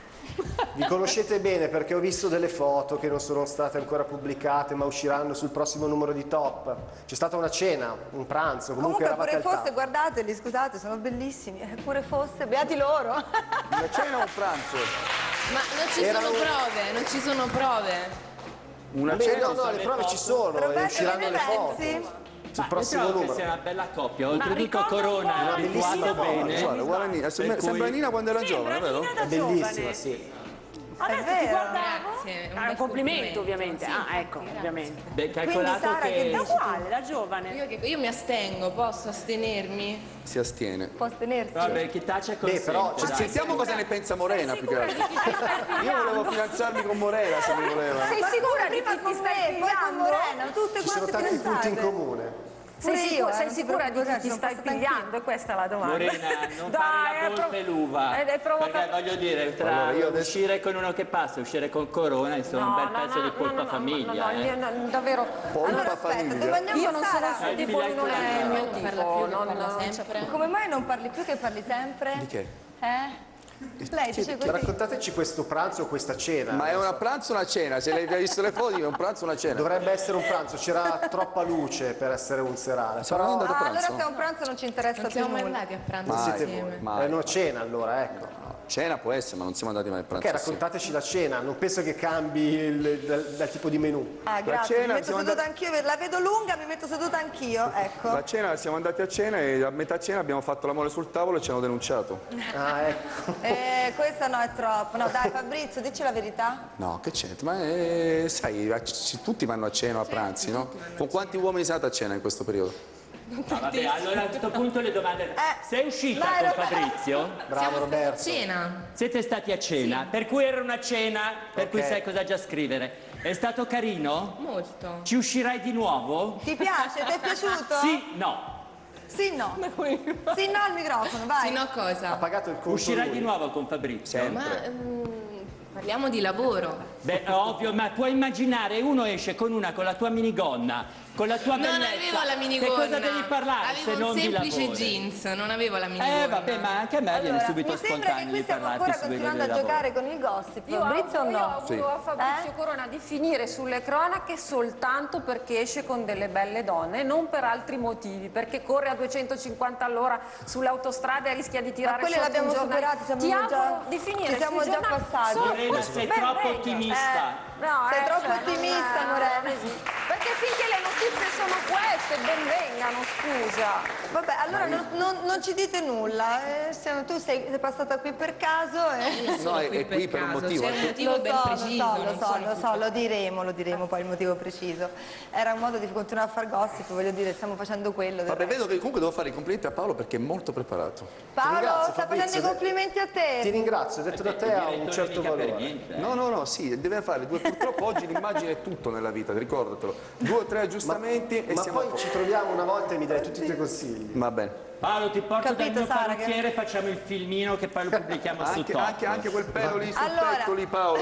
[SPEAKER 3] Vi conoscete bene perché ho visto delle foto che non sono state ancora pubblicate ma usciranno sul prossimo numero di Top. C'è stata una cena, un pranzo, comunque,
[SPEAKER 1] Comunque
[SPEAKER 3] eravate
[SPEAKER 1] pure
[SPEAKER 3] al
[SPEAKER 1] fosse,
[SPEAKER 3] tavolo.
[SPEAKER 1] guardateli, scusate, sono bellissimi. Eh, Pure fosse, beati loro.
[SPEAKER 12] Una cena o un pranzo?
[SPEAKER 13] Ma non ci
[SPEAKER 3] Erano-
[SPEAKER 13] sono prove, non ci sono prove.
[SPEAKER 12] Una
[SPEAKER 3] Beh,
[SPEAKER 12] cena
[SPEAKER 3] no, no, le prove ci sono e
[SPEAKER 1] Roberto,
[SPEAKER 3] usciranno
[SPEAKER 1] che ne
[SPEAKER 3] le foto.
[SPEAKER 1] pensi?
[SPEAKER 3] Sul
[SPEAKER 5] Ma
[SPEAKER 3] prossimo
[SPEAKER 5] io trovo
[SPEAKER 3] numero.
[SPEAKER 5] che sia una bella coppia, oltretutto
[SPEAKER 2] ricorda un
[SPEAKER 5] Corona
[SPEAKER 2] po'
[SPEAKER 5] ha
[SPEAKER 2] una
[SPEAKER 5] abituato
[SPEAKER 3] bellissima
[SPEAKER 5] bene.
[SPEAKER 12] Guarda, guarda Nina, sembra,
[SPEAKER 5] Per cui-
[SPEAKER 12] sembra Nina quando era
[SPEAKER 2] Sembra
[SPEAKER 12] giovane, vero?
[SPEAKER 2] Nina da
[SPEAKER 3] È bellissima,
[SPEAKER 2] giovane.
[SPEAKER 3] sì.
[SPEAKER 2] Adesso
[SPEAKER 1] È
[SPEAKER 2] ti
[SPEAKER 1] vero.
[SPEAKER 2] guardavo.
[SPEAKER 13] Grazie, un
[SPEAKER 2] Ah,
[SPEAKER 13] bel
[SPEAKER 2] un complimento,
[SPEAKER 13] complimento.
[SPEAKER 2] ovviamente.
[SPEAKER 13] Sì,
[SPEAKER 2] Ah, ecco,
[SPEAKER 13] grazie.
[SPEAKER 2] ovviamente.
[SPEAKER 5] Beh,
[SPEAKER 1] Quindi
[SPEAKER 5] calcolato
[SPEAKER 1] Sara, che
[SPEAKER 5] che...
[SPEAKER 2] Da
[SPEAKER 1] dici?
[SPEAKER 2] uguale, da giovane.
[SPEAKER 13] Io, che- io mi astengo, posso astenermi?
[SPEAKER 12] Si astiene.
[SPEAKER 1] Può astenersi.
[SPEAKER 5] Vabbè, chi tace consente,
[SPEAKER 3] però,
[SPEAKER 5] dai.
[SPEAKER 12] Sentiamo cosa ne pensa Morena, più che altro. Io volevo fidanzarmi con Morena, se mi voleva.
[SPEAKER 2] Sei sicura di
[SPEAKER 1] prima
[SPEAKER 2] chi ti
[SPEAKER 1] con
[SPEAKER 2] stai
[SPEAKER 1] me, poi con
[SPEAKER 2] pigliando?
[SPEAKER 1] Morena, tutte
[SPEAKER 3] Ci sono
[SPEAKER 1] quante
[SPEAKER 3] tanti punti in
[SPEAKER 1] fidanzate.
[SPEAKER 3] comune.
[SPEAKER 1] Pure
[SPEAKER 2] Sei,
[SPEAKER 1] io,
[SPEAKER 2] sicura,
[SPEAKER 1] eh,
[SPEAKER 2] sei
[SPEAKER 1] non ti
[SPEAKER 2] sicura di
[SPEAKER 1] preoccupare,
[SPEAKER 2] chi ti
[SPEAKER 1] sono
[SPEAKER 2] stai
[SPEAKER 1] passata anch'io.
[SPEAKER 2] pigliando? Questa è la domanda.
[SPEAKER 5] Morena, non
[SPEAKER 2] Dai,
[SPEAKER 5] fare
[SPEAKER 2] è
[SPEAKER 5] la volpe
[SPEAKER 2] pro-
[SPEAKER 5] l'uva.
[SPEAKER 2] Ed è provoca-
[SPEAKER 5] Perché voglio dire, tra
[SPEAKER 12] Allora, io adesso-
[SPEAKER 5] uscire con uno che passa e uscire con Corona, insomma, un bel pezzo di colpa
[SPEAKER 2] no, no,
[SPEAKER 5] famiglia.
[SPEAKER 2] no, no,
[SPEAKER 5] eh.
[SPEAKER 2] io no, davvero.
[SPEAKER 12] Polpa
[SPEAKER 1] Allora aspetta,
[SPEAKER 12] famiglia.
[SPEAKER 1] dove andiamo
[SPEAKER 2] Io non sono
[SPEAKER 1] Sara?
[SPEAKER 2] il suo
[SPEAKER 5] Eh,
[SPEAKER 2] tipo,
[SPEAKER 5] figlia
[SPEAKER 2] non è il
[SPEAKER 5] italiana.
[SPEAKER 2] mio
[SPEAKER 13] Non parla
[SPEAKER 2] tipo.
[SPEAKER 13] più, che
[SPEAKER 2] non-
[SPEAKER 13] parla
[SPEAKER 2] non-
[SPEAKER 13] sempre.
[SPEAKER 1] Come mai non parli più che parli sempre?
[SPEAKER 12] Di che?
[SPEAKER 1] Eh? Lei dice così.
[SPEAKER 3] Raccontateci questo pranzo o questa cena.
[SPEAKER 12] Ma è
[SPEAKER 3] non
[SPEAKER 12] una
[SPEAKER 3] so.
[SPEAKER 12] pranzo o una cena? Se lei ha visto le foto, è un pranzo o una cena?
[SPEAKER 3] Dovrebbe essere un pranzo, c'era troppa luce per essere un serale.
[SPEAKER 12] Siamo
[SPEAKER 3] Però
[SPEAKER 12] andati a
[SPEAKER 1] Ah, allora
[SPEAKER 12] pranzo?
[SPEAKER 1] se è un pranzo non ci interessa
[SPEAKER 13] Non
[SPEAKER 1] più
[SPEAKER 13] siamo mai
[SPEAKER 1] nulla.
[SPEAKER 13] andati a pranzo
[SPEAKER 12] Mai,
[SPEAKER 3] siete
[SPEAKER 13] insieme.
[SPEAKER 3] voi.
[SPEAKER 12] mai.
[SPEAKER 3] È una cena allora, ecco.
[SPEAKER 12] Cena può essere, ma non siamo andati mai a pranzo.
[SPEAKER 3] Ok,
[SPEAKER 12] assieme.
[SPEAKER 3] raccontateci la cena, non penso che cambi il, dal, dal tipo di menù.
[SPEAKER 1] Ah, grazie,
[SPEAKER 12] cena,
[SPEAKER 1] mi metto
[SPEAKER 12] siamo
[SPEAKER 1] seduta
[SPEAKER 12] andati-
[SPEAKER 1] anch'io, la vedo lunga, mi metto seduta anch'io, ecco.
[SPEAKER 12] La cena, siamo andati a cena e a metà cena abbiamo fatto l'amore sul tavolo e ci hanno denunciato.
[SPEAKER 3] Ah, ecco.
[SPEAKER 1] Eh, questa no, è troppo. No, dai Fabrizio, dici la verità.
[SPEAKER 12] No, che c'entra? Ma eh, sai, a- ci- tutti vanno a cena o a pranzi, no? Con quanti uomini siete a cena in questo periodo?
[SPEAKER 5] Ah, vabbè, allora a questo punto le domande... Sei uscita
[SPEAKER 1] vai,
[SPEAKER 5] con
[SPEAKER 1] Roberto.
[SPEAKER 5] Fabrizio?
[SPEAKER 3] Bravo Roberto.
[SPEAKER 13] Cena.
[SPEAKER 5] Siete stati a cena, per cui era una cena, per cui
[SPEAKER 3] Ok.
[SPEAKER 5] sai cosa già scrivere. È stato carino?
[SPEAKER 13] Molto.
[SPEAKER 5] Ci uscirai di nuovo?
[SPEAKER 1] Ti piace? Ti è piaciuto?
[SPEAKER 5] Sì, no.
[SPEAKER 1] Sì, no. Sì, no al microfono, vai.
[SPEAKER 13] Sì, no
[SPEAKER 3] Ha
[SPEAKER 13] cosa?
[SPEAKER 3] pagato il conto
[SPEAKER 5] Uscirai
[SPEAKER 3] lui.
[SPEAKER 5] di nuovo con Fabrizio?
[SPEAKER 13] Ma mm, parliamo di lavoro.
[SPEAKER 5] Beh, ovvio, ma puoi immaginare, uno esce con una, con la tua minigonna, con la tua
[SPEAKER 13] Non
[SPEAKER 5] bellezza.
[SPEAKER 13] avevo la minigonna.
[SPEAKER 5] Che cosa devi parlare
[SPEAKER 13] Avevo
[SPEAKER 5] se non
[SPEAKER 13] un
[SPEAKER 5] di
[SPEAKER 13] semplice
[SPEAKER 5] lavoro?
[SPEAKER 13] jeans, non avevo la minigonna.
[SPEAKER 5] Eh vabbè, ma anche a me viene
[SPEAKER 1] Allora,
[SPEAKER 5] subito
[SPEAKER 1] mi sembra che
[SPEAKER 5] spontaneo
[SPEAKER 1] qui
[SPEAKER 5] di
[SPEAKER 1] stiamo
[SPEAKER 5] parlarti
[SPEAKER 1] ancora
[SPEAKER 5] subito
[SPEAKER 1] continuando
[SPEAKER 5] di
[SPEAKER 1] a
[SPEAKER 5] lavoro.
[SPEAKER 1] giocare con il gossip.
[SPEAKER 2] Io
[SPEAKER 1] Fabrizio o
[SPEAKER 2] auguro, io
[SPEAKER 1] no?
[SPEAKER 2] auguro a Fabrizio
[SPEAKER 1] Eh?
[SPEAKER 2] Corona di finire sulle cronache soltanto perché esce con delle belle donne, non per altri motivi, perché corre a duecentocinquanta all'ora sulle autostrade e rischia di
[SPEAKER 1] Ma
[SPEAKER 2] tirare
[SPEAKER 1] quelli
[SPEAKER 2] sotto
[SPEAKER 1] l'abbiamo
[SPEAKER 2] un giornale.
[SPEAKER 1] superati, siamo
[SPEAKER 2] Ti
[SPEAKER 1] già-
[SPEAKER 2] auguro di finire
[SPEAKER 1] ci siamo
[SPEAKER 2] sui
[SPEAKER 1] già
[SPEAKER 2] giornali
[SPEAKER 1] passati.
[SPEAKER 2] solo-
[SPEAKER 5] Morena, sei
[SPEAKER 2] Ben
[SPEAKER 5] troppo
[SPEAKER 2] venga.
[SPEAKER 5] ottimista.
[SPEAKER 2] No,
[SPEAKER 1] Sei
[SPEAKER 2] eh,
[SPEAKER 1] troppo
[SPEAKER 2] cioè,
[SPEAKER 1] ottimista,
[SPEAKER 2] non è-
[SPEAKER 1] Morena.
[SPEAKER 2] non esiste. Perché finché le notizie sono queste, ben vengano, scusa.
[SPEAKER 1] Vabbè, allora non, non- non ci dite nulla. eh, siamo- tu sei, sei passata qui per caso e...
[SPEAKER 13] Sono
[SPEAKER 12] No, è-
[SPEAKER 13] qui
[SPEAKER 12] è qui per un
[SPEAKER 13] caso,
[SPEAKER 12] motivo,
[SPEAKER 13] C'è
[SPEAKER 12] eh.
[SPEAKER 13] un motivo
[SPEAKER 1] Lo
[SPEAKER 13] ben
[SPEAKER 1] so,
[SPEAKER 13] preciso.
[SPEAKER 1] Lo so,
[SPEAKER 13] non
[SPEAKER 1] lo so,
[SPEAKER 13] sono
[SPEAKER 1] lo
[SPEAKER 13] qui
[SPEAKER 1] so,
[SPEAKER 13] per-
[SPEAKER 1] lo diremo, lo diremo poi il motivo preciso. Era un modo di continuare a far gossip, voglio dire, stiamo facendo quello. del
[SPEAKER 12] Vabbè,
[SPEAKER 1] resto.
[SPEAKER 12] vedo che comunque devo fare i complimenti a Paolo perché è molto preparato.
[SPEAKER 1] Paolo,
[SPEAKER 3] ringrazio,
[SPEAKER 1] sta facendo
[SPEAKER 3] Fabrizio,
[SPEAKER 1] i complimenti a
[SPEAKER 3] Ti
[SPEAKER 1] te.
[SPEAKER 3] ringrazio, detto da te ha un certo
[SPEAKER 5] Mica per
[SPEAKER 3] valore.
[SPEAKER 5] niente, eh.
[SPEAKER 12] No, no, no, sì, deve fare due. Purtroppo oggi l'immagine è tutto nella vita, ricordatelo. Due o tre aggiustamenti e
[SPEAKER 3] Ma
[SPEAKER 12] siamo a
[SPEAKER 3] poi
[SPEAKER 12] posto.
[SPEAKER 3] ci troviamo una volta e mi dai tutti i tuoi consigli.
[SPEAKER 12] Va bene.
[SPEAKER 5] Paolo, ti porto
[SPEAKER 1] Capito,
[SPEAKER 5] dal mio
[SPEAKER 1] Sara,
[SPEAKER 5] parrucchiere e facciamo il filmino che poi lo pubblichiamo su
[SPEAKER 12] Anche,
[SPEAKER 5] Top.
[SPEAKER 12] anche, anche quel pelo lì sul
[SPEAKER 1] Allora.
[SPEAKER 12] petto lì, Paolo.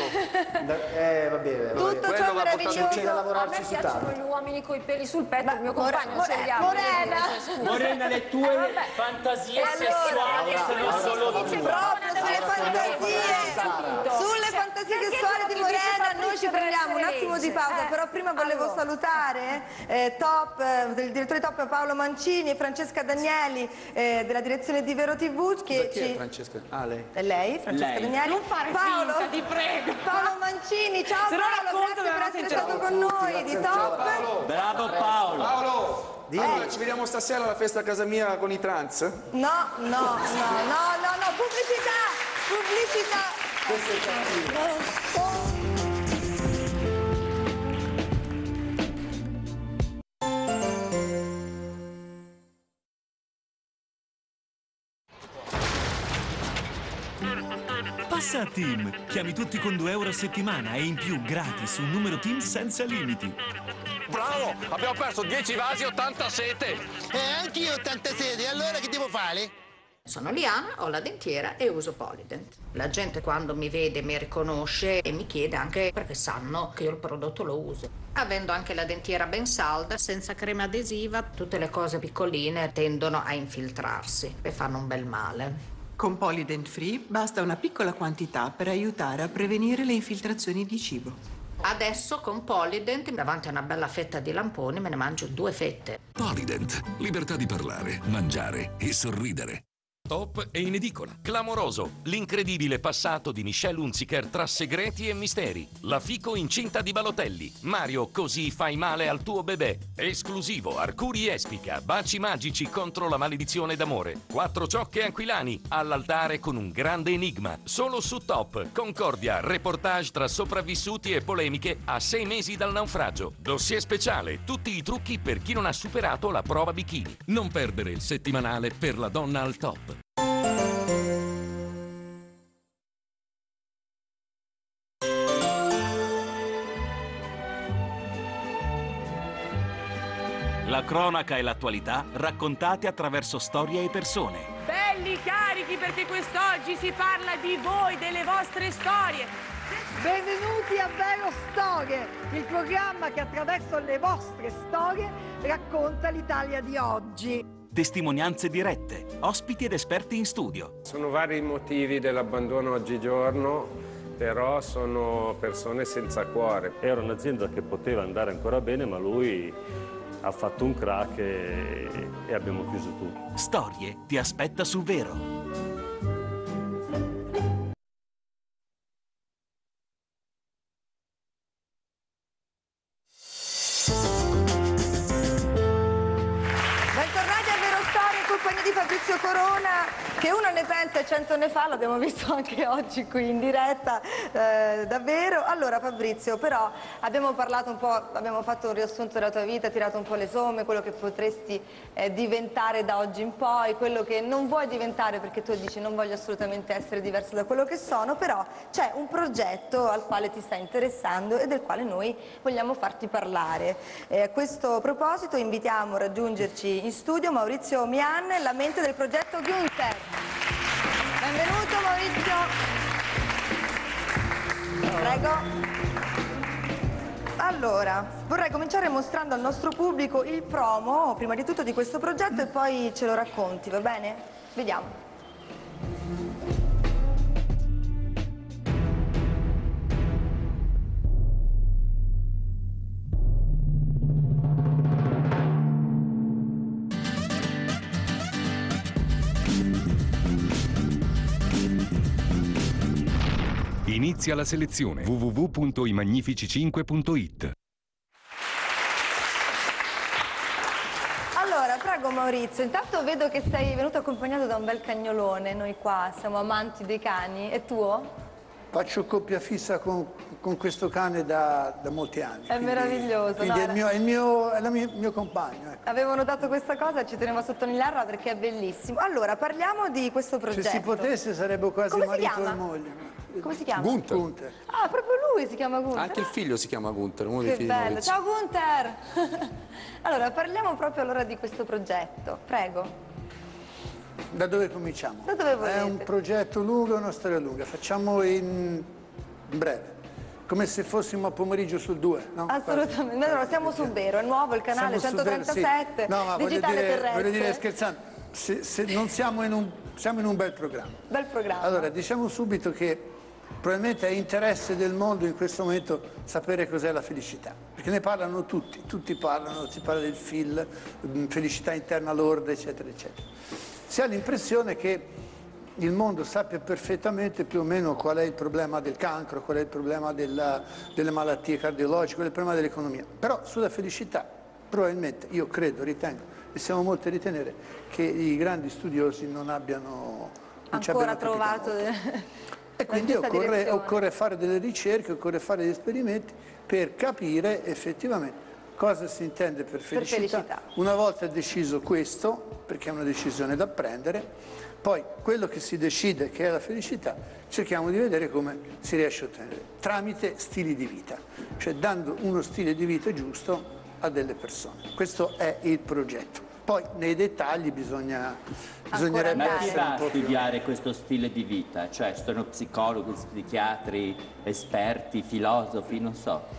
[SPEAKER 3] Eh, va bene. Va
[SPEAKER 1] Tutto
[SPEAKER 3] bene.
[SPEAKER 1] ciò
[SPEAKER 12] Quello va portato in
[SPEAKER 1] meraviglioso.
[SPEAKER 3] C'è da
[SPEAKER 2] A me
[SPEAKER 3] lavorarci su
[SPEAKER 2] piacciono
[SPEAKER 3] tanto.
[SPEAKER 2] gli uomini coi peli sul petto, il mio
[SPEAKER 1] More-
[SPEAKER 2] compagno
[SPEAKER 1] More-
[SPEAKER 2] ce li ha.
[SPEAKER 1] Morena.
[SPEAKER 5] Morena, le tue
[SPEAKER 2] Eh, vabbè.
[SPEAKER 5] fantasie
[SPEAKER 2] E allora,
[SPEAKER 5] sessuali
[SPEAKER 2] adesso
[SPEAKER 5] sono
[SPEAKER 2] non
[SPEAKER 5] solo
[SPEAKER 2] si dice
[SPEAKER 5] due.
[SPEAKER 1] Proprio sulle fantasie,
[SPEAKER 2] Capito?
[SPEAKER 1] sulle
[SPEAKER 2] Cioè,
[SPEAKER 1] fantasie
[SPEAKER 2] perché
[SPEAKER 1] sessuali
[SPEAKER 2] quello
[SPEAKER 1] di
[SPEAKER 2] che dice
[SPEAKER 1] Morena noi ci
[SPEAKER 2] Fabrizio deve
[SPEAKER 1] prendiamo un
[SPEAKER 2] essere
[SPEAKER 1] attimo di
[SPEAKER 2] legge.
[SPEAKER 1] pausa,
[SPEAKER 2] Eh,
[SPEAKER 1] però prima volevo
[SPEAKER 2] allora.
[SPEAKER 1] salutare eh, Top, eh, il direttore Top Paolo Mancini e Francesca Danieli eh, della direzione di Vero tivù che
[SPEAKER 12] Chi è
[SPEAKER 1] ci...
[SPEAKER 12] Francesca? Ah, lei.
[SPEAKER 1] È lei, Francesca
[SPEAKER 5] Lei.
[SPEAKER 1] Danieli.
[SPEAKER 2] Non fare
[SPEAKER 1] Paolo,
[SPEAKER 2] finta, ti prego.
[SPEAKER 1] Paolo Mancini, ciao
[SPEAKER 2] Se no
[SPEAKER 1] Paolo,
[SPEAKER 2] racconto
[SPEAKER 1] grazie per
[SPEAKER 2] veramente
[SPEAKER 1] essere stato
[SPEAKER 2] ciao.
[SPEAKER 1] con noi di Top.
[SPEAKER 5] Bravo Paolo.
[SPEAKER 12] Paolo! Allora, ci vediamo stasera alla festa a casa mia con i trans?
[SPEAKER 1] No, no, no, no, no, no, pubblicità, pubblicità.
[SPEAKER 14] Passa a Team. Chiami tutti con due euro a settimana e in più gratis un numero Team senza limiti. bravo! Abbiamo perso dieci vasi e ottanta sete!
[SPEAKER 15] Eh, anch'io ottanta sete, allora che devo fare?
[SPEAKER 16] Sono Liana, ho la dentiera e uso Polident. La gente quando mi vede mi riconosce e mi chiede anche perché sanno che io il prodotto lo uso. Avendo anche la dentiera ben salda, senza crema adesiva, tutte le cose piccoline tendono a infiltrarsi e fanno un bel male.
[SPEAKER 17] Con Polident Free basta una piccola quantità per aiutare a prevenire le infiltrazioni di cibo.
[SPEAKER 16] Adesso con Polident, davanti a una bella fetta di lamponi, me ne mangio due fette.
[SPEAKER 18] Polident, libertà di parlare, mangiare e sorridere.
[SPEAKER 19] Top e in edicola. Clamoroso, l'incredibile passato di Michelle Hunziker tra segreti e misteri. La fico incinta di Balotelli. Mario, così fai male al tuo bebè. Esclusivo, Arcuri Espica, baci magici contro la maledizione d'amore. Quattro ciocche aquilani, all'altare con un grande enigma. Solo su Top. Concordia, reportage tra sopravvissuti e polemiche a sei mesi dal naufragio. Dossier speciale, tutti i trucchi per chi non ha superato la prova bikini. Non perdere il settimanale per la donna al top.
[SPEAKER 20] La cronaca e l'attualità raccontate attraverso storie e persone.
[SPEAKER 21] Belli carichi perché quest'oggi si parla di voi, delle vostre storie.
[SPEAKER 22] Benvenuti a Vero Storie, il programma che attraverso le vostre storie racconta l'Italia di oggi.
[SPEAKER 20] Testimonianze dirette, ospiti ed esperti in studio.
[SPEAKER 23] Sono vari i motivi dell'abbandono oggigiorno, però sono persone senza cuore.
[SPEAKER 24] Era un'azienda che poteva andare ancora bene, ma lui ha fatto un crack e, e abbiamo chiuso tutto.
[SPEAKER 20] Storie ti aspetta su Vero.
[SPEAKER 1] Di Fabrizio Corona, che uno ne pensa e cento ne fa, l'abbiamo visto anche oggi qui in diretta, eh, davvero. Allora Fabrizio, però abbiamo parlato un po', abbiamo fatto un riassunto della tua vita, tirato un po' le somme, quello che potresti eh, diventare da oggi in poi, quello che non vuoi diventare perché tu dici non voglio assolutamente essere diverso da quello che sono, però c'è un progetto al quale ti stai interessando e del quale noi vogliamo farti parlare. Eh, a questo proposito invitiamo a raggiungerci in studio Maurizio Mian, la mente del progetto Gunther. Benvenuto Maurizio. Prego. Allora, vorrei cominciare mostrando al nostro pubblico il promo, prima di tutto di questo progetto, e poi ce lo racconti, va bene? Vediamo.
[SPEAKER 25] Inizia la selezione w w w punto i magnifici cinque punto it.
[SPEAKER 1] Allora, prego Maurizio, intanto vedo che sei venuto accompagnato da un bel cagnolone, noi qua siamo amanti dei cani, è tuo?
[SPEAKER 26] Faccio coppia fissa con, con questo cane da, da molti anni.
[SPEAKER 1] È quindi, meraviglioso.
[SPEAKER 26] Quindi
[SPEAKER 1] no,
[SPEAKER 26] è il mio, è il mio, è la mia, il mio compagno. Ecco.
[SPEAKER 1] Avevo notato questa cosa e ci tenevo a sottolinearla perché è bellissimo. Allora, parliamo di questo progetto.
[SPEAKER 26] Se si potesse sarebbe quasi
[SPEAKER 1] Come
[SPEAKER 26] marito e moglie.
[SPEAKER 1] Come si chiama?
[SPEAKER 4] Gunther.
[SPEAKER 26] Gunther.
[SPEAKER 1] Ah, proprio lui si chiama Gunther.
[SPEAKER 4] Anche il figlio si chiama Gunther, uno
[SPEAKER 1] Che
[SPEAKER 4] dei figli
[SPEAKER 1] bello.
[SPEAKER 4] di Maurizio.
[SPEAKER 1] Ciao Gunther! Allora, parliamo proprio allora di questo progetto, prego.
[SPEAKER 26] Da dove cominciamo?
[SPEAKER 1] Da dove volete?
[SPEAKER 26] È un progetto lungo, una storia lunga. Facciamo in, in breve. Come se fossimo a pomeriggio sul due, no?
[SPEAKER 1] Assolutamente. Allora, siamo su Vero, è nuovo il canale
[SPEAKER 26] Siamo
[SPEAKER 1] centotrentasette,
[SPEAKER 26] Vero, sì. No, ma
[SPEAKER 1] digitale
[SPEAKER 26] voglio dire,
[SPEAKER 1] terrestre.
[SPEAKER 26] voglio dire scherzando, se, se non siamo in, un, siamo in un bel programma.
[SPEAKER 1] Bel programma.
[SPEAKER 26] Allora, diciamo subito che probabilmente è interesse del mondo in questo momento sapere cos'è la felicità, perché ne parlano tutti, tutti parlano, si parla del F I L, felicità interna lorda, eccetera, eccetera. Si ha l'impressione che il mondo sappia perfettamente più o meno qual è il problema del cancro, qual è il problema della, delle malattie cardiologiche, qual è il problema dell'economia. Però sulla felicità probabilmente, io credo, ritengo, e siamo molti a ritenere, che i grandi studiosi non abbiano non ci
[SPEAKER 1] ancora
[SPEAKER 26] abbiano
[SPEAKER 1] trovato
[SPEAKER 26] e quindi occorre, occorre fare delle ricerche, occorre fare degli esperimenti per capire effettivamente cosa si intende per felicità.
[SPEAKER 1] Per felicità.
[SPEAKER 26] Una volta deciso questo, perché è una decisione da prendere, poi quello che si decide che è la felicità, cerchiamo di vedere come si riesce a ottenere, tramite stili di vita, cioè dando uno stile di vita giusto a delle persone. Questo è il progetto. Poi nei dettagli bisogna, bisognerebbe
[SPEAKER 5] Ma chi
[SPEAKER 26] essere
[SPEAKER 5] va
[SPEAKER 26] un
[SPEAKER 5] a
[SPEAKER 26] po' più...
[SPEAKER 5] studiare questo stile di vita? Cioè, sono psicologi, psichiatri, esperti, filosofi, non so.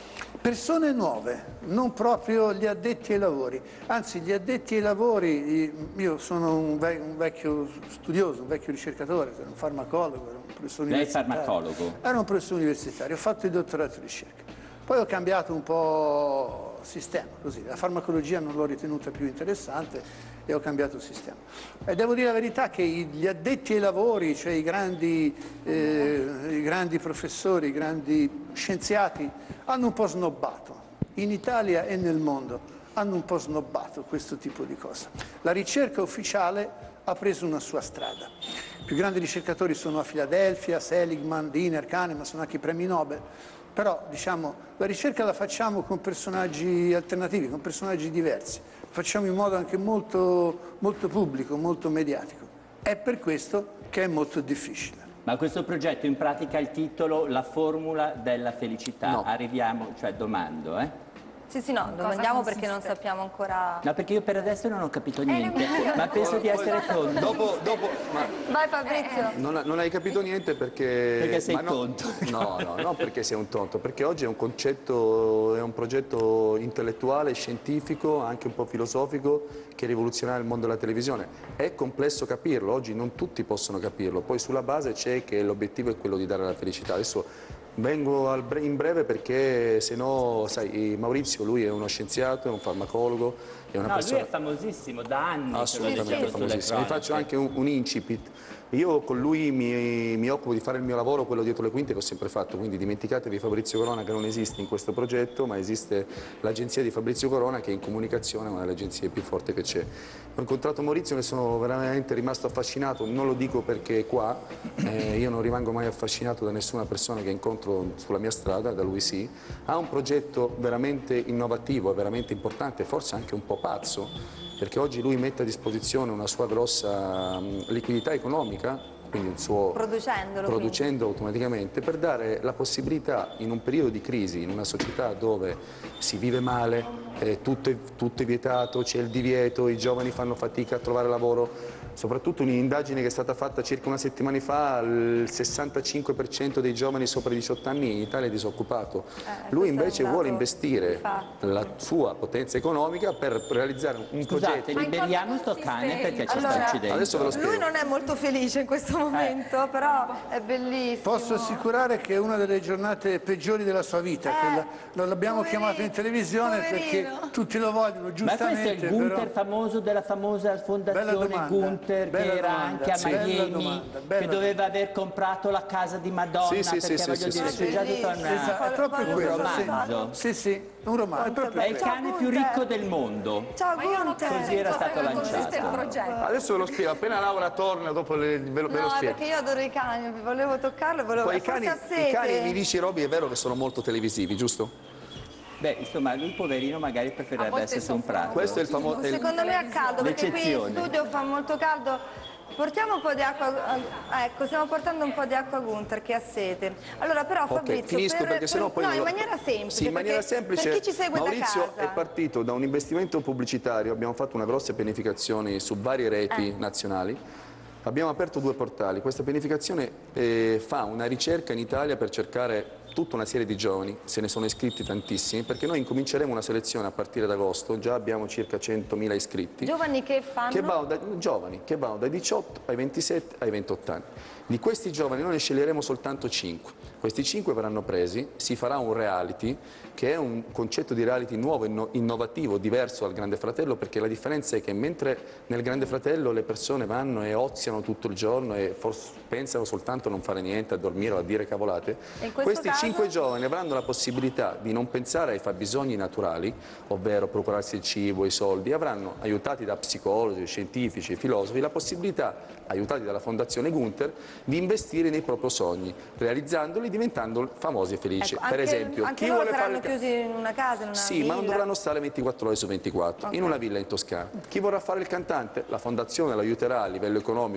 [SPEAKER 26] Persone nuove, non proprio gli addetti ai lavori. Anzi, gli addetti ai lavori, io sono un, ve un vecchio studioso, un vecchio ricercatore, ero un farmacologo, ero un professore
[SPEAKER 5] Lei è
[SPEAKER 26] universitario.
[SPEAKER 5] farmacologo?
[SPEAKER 26] Ero un professore universitario, ho fatto il dottorato di ricerca. Poi ho cambiato un po' sistema, così. La farmacologia non l'ho ritenuta più interessante e ho cambiato il sistema. E devo dire la verità che gli addetti ai lavori, cioè i grandi, eh, i grandi professori, i grandi scienziati, hanno un po' snobbato. In Italia e nel mondo hanno un po' snobbato questo tipo di cosa. La ricerca ufficiale ha preso una sua strada. I più grandi ricercatori sono a Filadelfia, Seligman, Wiener, Kahneman, sono anche i premi Nobel. Però, diciamo, la ricerca la facciamo con personaggi alternativi, con personaggi diversi. Lo facciamo in modo anche molto, molto pubblico, molto mediatico. È per questo che è molto difficile.
[SPEAKER 5] Ma questo progetto in pratica ha il titolo La formula della felicità.
[SPEAKER 4] No.
[SPEAKER 5] Arriviamo, cioè domando, eh?
[SPEAKER 1] Sì, sì, no, domandiamo perché non sappiamo ancora...
[SPEAKER 5] No, perché io per adesso non ho capito niente, ma penso di essere tonto.
[SPEAKER 12] Dopo, dopo, ma
[SPEAKER 1] Vai Fabrizio.
[SPEAKER 12] non, non hai capito niente perché...
[SPEAKER 5] Perché sei
[SPEAKER 12] ma no,
[SPEAKER 5] tonto.
[SPEAKER 12] No, no, non perché sei un tonto, perché oggi è un concetto, è un progetto intellettuale, scientifico, anche un po' filosofico, che rivoluzionerà il mondo della televisione. È complesso capirlo, oggi non tutti possono capirlo, poi sulla base c'è che l'obiettivo è quello di dare la felicità. Adesso vengo al bre in breve perché se no, sai, Maurizio, lui è uno scienziato, è un farmacologo, è una
[SPEAKER 5] No,
[SPEAKER 12] persona...
[SPEAKER 5] lui è famosissimo da anni.
[SPEAKER 12] Assolutamente
[SPEAKER 5] che lo
[SPEAKER 12] famosissimo.
[SPEAKER 5] sulle
[SPEAKER 12] Vi faccio
[SPEAKER 5] cronache.
[SPEAKER 12] anche un, un incipit. Io con lui mi, mi occupo di fare il mio lavoro, quello dietro le quinte che ho sempre fatto, quindi dimenticatevi Fabrizio Corona che non esiste in questo progetto, ma esiste l'agenzia di Fabrizio Corona che è in comunicazione, una delle agenzie più forti che c'è. Ho incontrato Maurizio e ne sono veramente rimasto affascinato, non lo dico perché è qua, eh, io non rimango mai affascinato da nessuna persona che incontro sulla mia strada, da lui sì, ha un progetto veramente innovativo, veramente importante, forse anche un po' pazzo, perché oggi lui mette a disposizione una sua grossa mh, liquidità economica, quindi il suo,
[SPEAKER 1] Producendolo,
[SPEAKER 12] producendo automaticamente, per dare la possibilità in un periodo di crisi, in una società dove si vive male, eh, tutto, è, tutto è vietato, c'è il divieto, i giovani fanno fatica a trovare lavoro, soprattutto un'indagine che è stata fatta circa una settimana fa, il sessantacinque per cento dei giovani sopra i diciotto anni in Italia è disoccupato.
[SPEAKER 1] Eh,
[SPEAKER 12] Lui invece
[SPEAKER 1] questo è un
[SPEAKER 12] vuole
[SPEAKER 1] dato
[SPEAKER 12] investire
[SPEAKER 1] di fatto.
[SPEAKER 12] la sua potenza economica per realizzare un
[SPEAKER 5] Scusate,
[SPEAKER 12] progetto.
[SPEAKER 5] liberiamo sto cane perché ci
[SPEAKER 1] Allora,
[SPEAKER 5] sta uccidendo.
[SPEAKER 12] Adesso ve lo spiego.
[SPEAKER 1] Lui non è molto felice in questo momento, però è bellissimo.
[SPEAKER 26] Posso assicurare che è una delle giornate peggiori della sua vita,
[SPEAKER 1] Eh,
[SPEAKER 26] quella- non l'abbiamo chiamato in televisione
[SPEAKER 1] poverino.
[SPEAKER 26] perché tutti lo vogliono,
[SPEAKER 5] Ma
[SPEAKER 26] giustamente.
[SPEAKER 5] questo è il Gunther
[SPEAKER 26] però-
[SPEAKER 5] famoso della famosa
[SPEAKER 26] Bella
[SPEAKER 5] fondazione
[SPEAKER 26] domanda,
[SPEAKER 5] Gunther
[SPEAKER 26] bella
[SPEAKER 5] che era
[SPEAKER 26] domanda,
[SPEAKER 5] anche a
[SPEAKER 26] sì. Bella
[SPEAKER 5] Miami,
[SPEAKER 26] domanda,
[SPEAKER 5] che
[SPEAKER 26] bella
[SPEAKER 5] doveva aver comprato la casa di Madonna,
[SPEAKER 12] Sì, sì,
[SPEAKER 5] perché
[SPEAKER 12] sì,
[SPEAKER 5] voglio
[SPEAKER 12] sì,
[SPEAKER 5] dire,
[SPEAKER 12] sì,
[SPEAKER 5] c'è
[SPEAKER 12] sì.
[SPEAKER 5] già tutta
[SPEAKER 26] Esatto,
[SPEAKER 5] una...
[SPEAKER 26] è proprio
[SPEAKER 5] un
[SPEAKER 26] quello,
[SPEAKER 5] romanzo.
[SPEAKER 26] sì, sì, sì, un romanzo, è proprio
[SPEAKER 5] È il
[SPEAKER 26] quello.
[SPEAKER 5] cane più ricco del mondo.
[SPEAKER 1] Ciao
[SPEAKER 2] Ma io non
[SPEAKER 1] Gunther.
[SPEAKER 5] Così era stato
[SPEAKER 2] come consiste il
[SPEAKER 5] lanciato.
[SPEAKER 2] progetto.
[SPEAKER 12] Adesso ve lo spiego, appena Laura torna dopo le- ve, lo, ve lo
[SPEAKER 1] No, è
[SPEAKER 12] spiego.
[SPEAKER 1] perché io adoro i cani, volevo toccarlo, volevo...
[SPEAKER 12] Poi i
[SPEAKER 1] forse
[SPEAKER 12] cani,
[SPEAKER 1] ha sete.
[SPEAKER 12] i cani, mi dici Roby, è vero che sono molto televisivi, giusto?
[SPEAKER 5] Beh, insomma, lui poverino magari preferirebbe
[SPEAKER 2] volte
[SPEAKER 5] essere su un
[SPEAKER 2] soffrono.
[SPEAKER 5] prato.
[SPEAKER 12] Questo è il famoso...
[SPEAKER 1] Secondo me è caldo, perché qui in
[SPEAKER 5] L'eccezione.
[SPEAKER 1] studio fa molto caldo. Portiamo un po' di acqua, eh, ecco, stiamo portando un po' di acqua a Gunther che ha sete. Allora però
[SPEAKER 12] Ok,
[SPEAKER 1] Fabrizio,
[SPEAKER 12] finisco
[SPEAKER 1] per,
[SPEAKER 12] perché sennò poi
[SPEAKER 1] no,
[SPEAKER 12] non
[SPEAKER 1] in
[SPEAKER 12] lo-
[SPEAKER 1] maniera semplice,
[SPEAKER 12] Sì, in maniera
[SPEAKER 1] perché-
[SPEAKER 12] semplice.
[SPEAKER 1] per chi ci segue
[SPEAKER 12] Maurizio
[SPEAKER 1] da casa.
[SPEAKER 12] è partito da un investimento pubblicitario, abbiamo fatto una grossa pianificazione su varie reti
[SPEAKER 1] Eh.
[SPEAKER 12] nazionali. Abbiamo aperto due portali. Questa pianificazione eh, fa una ricerca in Italia per cercare tutta una serie di giovani, se ne sono iscritti tantissimi, perché noi incominceremo una selezione a partire da agosto, già abbiamo circa centomila iscritti.
[SPEAKER 1] Giovani che fanno...
[SPEAKER 12] Che vanno da, giovani che vanno dai diciotto ai ventisette ai ventotto anni. Di questi giovani noi ne sceglieremo soltanto cinque. Questi cinque verranno presi, si farà un reality, che è un concetto di reality nuovo, inno- innovativo, diverso dal Grande Fratello, perché la differenza è che mentre nel Grande Fratello le persone vanno e oziano tutto il giorno e forse pensano soltanto a non fare niente, a dormire o a dire cavolate,
[SPEAKER 1] E in questo
[SPEAKER 12] questi
[SPEAKER 1] caso?
[SPEAKER 12] cinque giovani avranno la possibilità di non pensare ai fabbisogni naturali, ovvero procurarsi il cibo, i soldi, avranno, aiutati da psicologi, scientifici, filosofi, la possibilità, aiutati dalla Fondazione Gunther, di investire nei propri sogni, realizzandoli, diventando famosi e felici.
[SPEAKER 1] Ecco,
[SPEAKER 12] per
[SPEAKER 1] anche-
[SPEAKER 12] esempio,
[SPEAKER 1] anche
[SPEAKER 12] chi
[SPEAKER 1] loro
[SPEAKER 12] vuole fare
[SPEAKER 1] saranno
[SPEAKER 12] il ca-
[SPEAKER 1] chiusi in una casa, in una
[SPEAKER 12] Sì,
[SPEAKER 1] villa?
[SPEAKER 12] ma non dovranno stare ventiquattro ore su ventiquattro,
[SPEAKER 1] Ok.
[SPEAKER 12] in una villa in Toscana. Chi vorrà fare il cantante? La Fondazione lo aiuterà a livello economico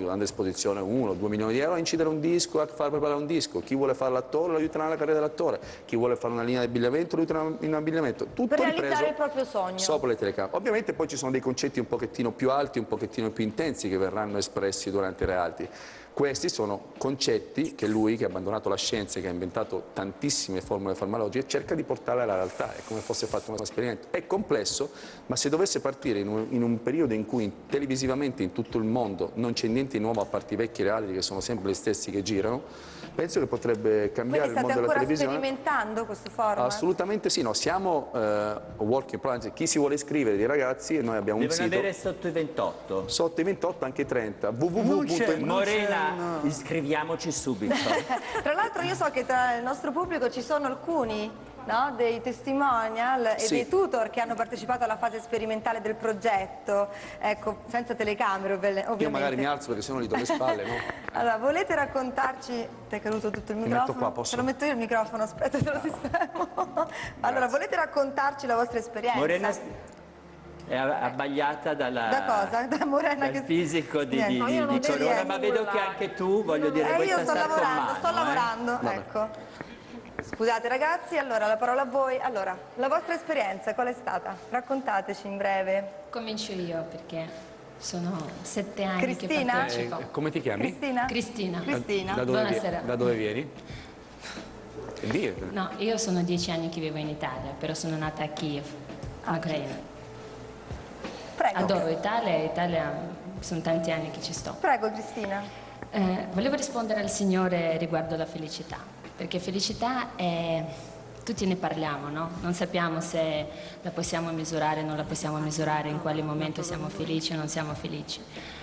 [SPEAKER 12] economico, dando a disposizione uno, due milioni di euro a incidere un disco, a far preparare un disco. Chi vuole fare l'attore lo aiuterà nella carriera dell'attore, chi vuole fare una linea di abbigliamento lo aiuterà in un abbigliamento. Tutto
[SPEAKER 1] per realizzare
[SPEAKER 12] ripreso
[SPEAKER 1] il proprio sogno.
[SPEAKER 12] Sopra le telecamere. Ovviamente poi ci sono dei concetti un pochettino più alti, un pochettino più intensi che verranno espressi durante i reality. Questi sono concetti che lui, che ha abbandonato la scienza e che ha inventato tantissime formule farmacologiche, cerca di portare alla realtà, è come fosse fatto un esperimento. È complesso, ma se dovesse partire in un, in un periodo in cui televisivamente in tutto il mondo non c'è niente di nuovo a parte i vecchi reality che sono sempre gli stessi che girano, penso che potrebbe cambiare il mondo della televisione.
[SPEAKER 1] Quindi state ancora sperimentando questo format?
[SPEAKER 12] Assolutamente sì, no, siamo uh, work in progress. Chi si vuole iscrivere dei ragazzi, noi abbiamo
[SPEAKER 5] Devono
[SPEAKER 12] un sito.
[SPEAKER 5] avere sotto i ventotto.
[SPEAKER 12] Sotto i ventotto, anche i trenta. www.
[SPEAKER 5] Morena, iscriviamoci subito.
[SPEAKER 1] Tra l'altro io so che tra il nostro pubblico ci sono alcuni, no, dei testimonial e
[SPEAKER 12] Sì.
[SPEAKER 1] dei tutor che hanno partecipato alla fase sperimentale del progetto, ecco, senza telecamere ovviamente.
[SPEAKER 12] Io magari mi alzo perché sennò li do le spalle, no?
[SPEAKER 1] Allora, volete raccontarci... Ti è caduto tutto il
[SPEAKER 12] Mi
[SPEAKER 1] microfono?
[SPEAKER 12] metto qua, posso?
[SPEAKER 1] Te lo metto io il microfono, aspetta, te lo sistemo. Allora, volete raccontarci la vostra esperienza?
[SPEAKER 5] Morena è abbagliata dalla,
[SPEAKER 1] Da cosa? Da Morena
[SPEAKER 5] dal
[SPEAKER 1] che...
[SPEAKER 5] fisico di,
[SPEAKER 1] Niente.
[SPEAKER 5] di,
[SPEAKER 1] No,
[SPEAKER 5] di,
[SPEAKER 1] io non
[SPEAKER 5] di
[SPEAKER 1] ci
[SPEAKER 5] Corona,
[SPEAKER 1] riesco.
[SPEAKER 5] ma vedo che anche tu, voglio dire,
[SPEAKER 1] Eh,
[SPEAKER 5] vuoi
[SPEAKER 1] io sto
[SPEAKER 5] tastare con
[SPEAKER 1] lavorando,
[SPEAKER 5] mano,
[SPEAKER 1] sto
[SPEAKER 5] eh?
[SPEAKER 1] lavorando,
[SPEAKER 12] Vabbè.
[SPEAKER 1] ecco. Scusate ragazzi, allora la parola a voi. Allora, la vostra esperienza qual è stata? Raccontateci in breve.
[SPEAKER 6] Comincio io perché sono sette anni
[SPEAKER 1] Cristina?
[SPEAKER 6] che partecipo.
[SPEAKER 4] Eh, come ti chiami?
[SPEAKER 1] Cristina?
[SPEAKER 6] Cristina.
[SPEAKER 1] Cristina.
[SPEAKER 4] Da dove, vi-
[SPEAKER 6] Buonasera.
[SPEAKER 4] da dove vieni? E dire.
[SPEAKER 6] No, io sono dieci anni che vivo in Italia, però sono nata a Kiev, in Ucraina.
[SPEAKER 1] Prego.
[SPEAKER 6] Adoro Italia, Italia sono tanti anni che ci sto.
[SPEAKER 1] Prego Cristina.
[SPEAKER 6] Eh, volevo rispondere al Signore riguardo la felicità, perché felicità è... tutti ne parliamo, no? Non sappiamo se la possiamo misurare, non la possiamo misurare, in quale momento siamo felici o non siamo felici.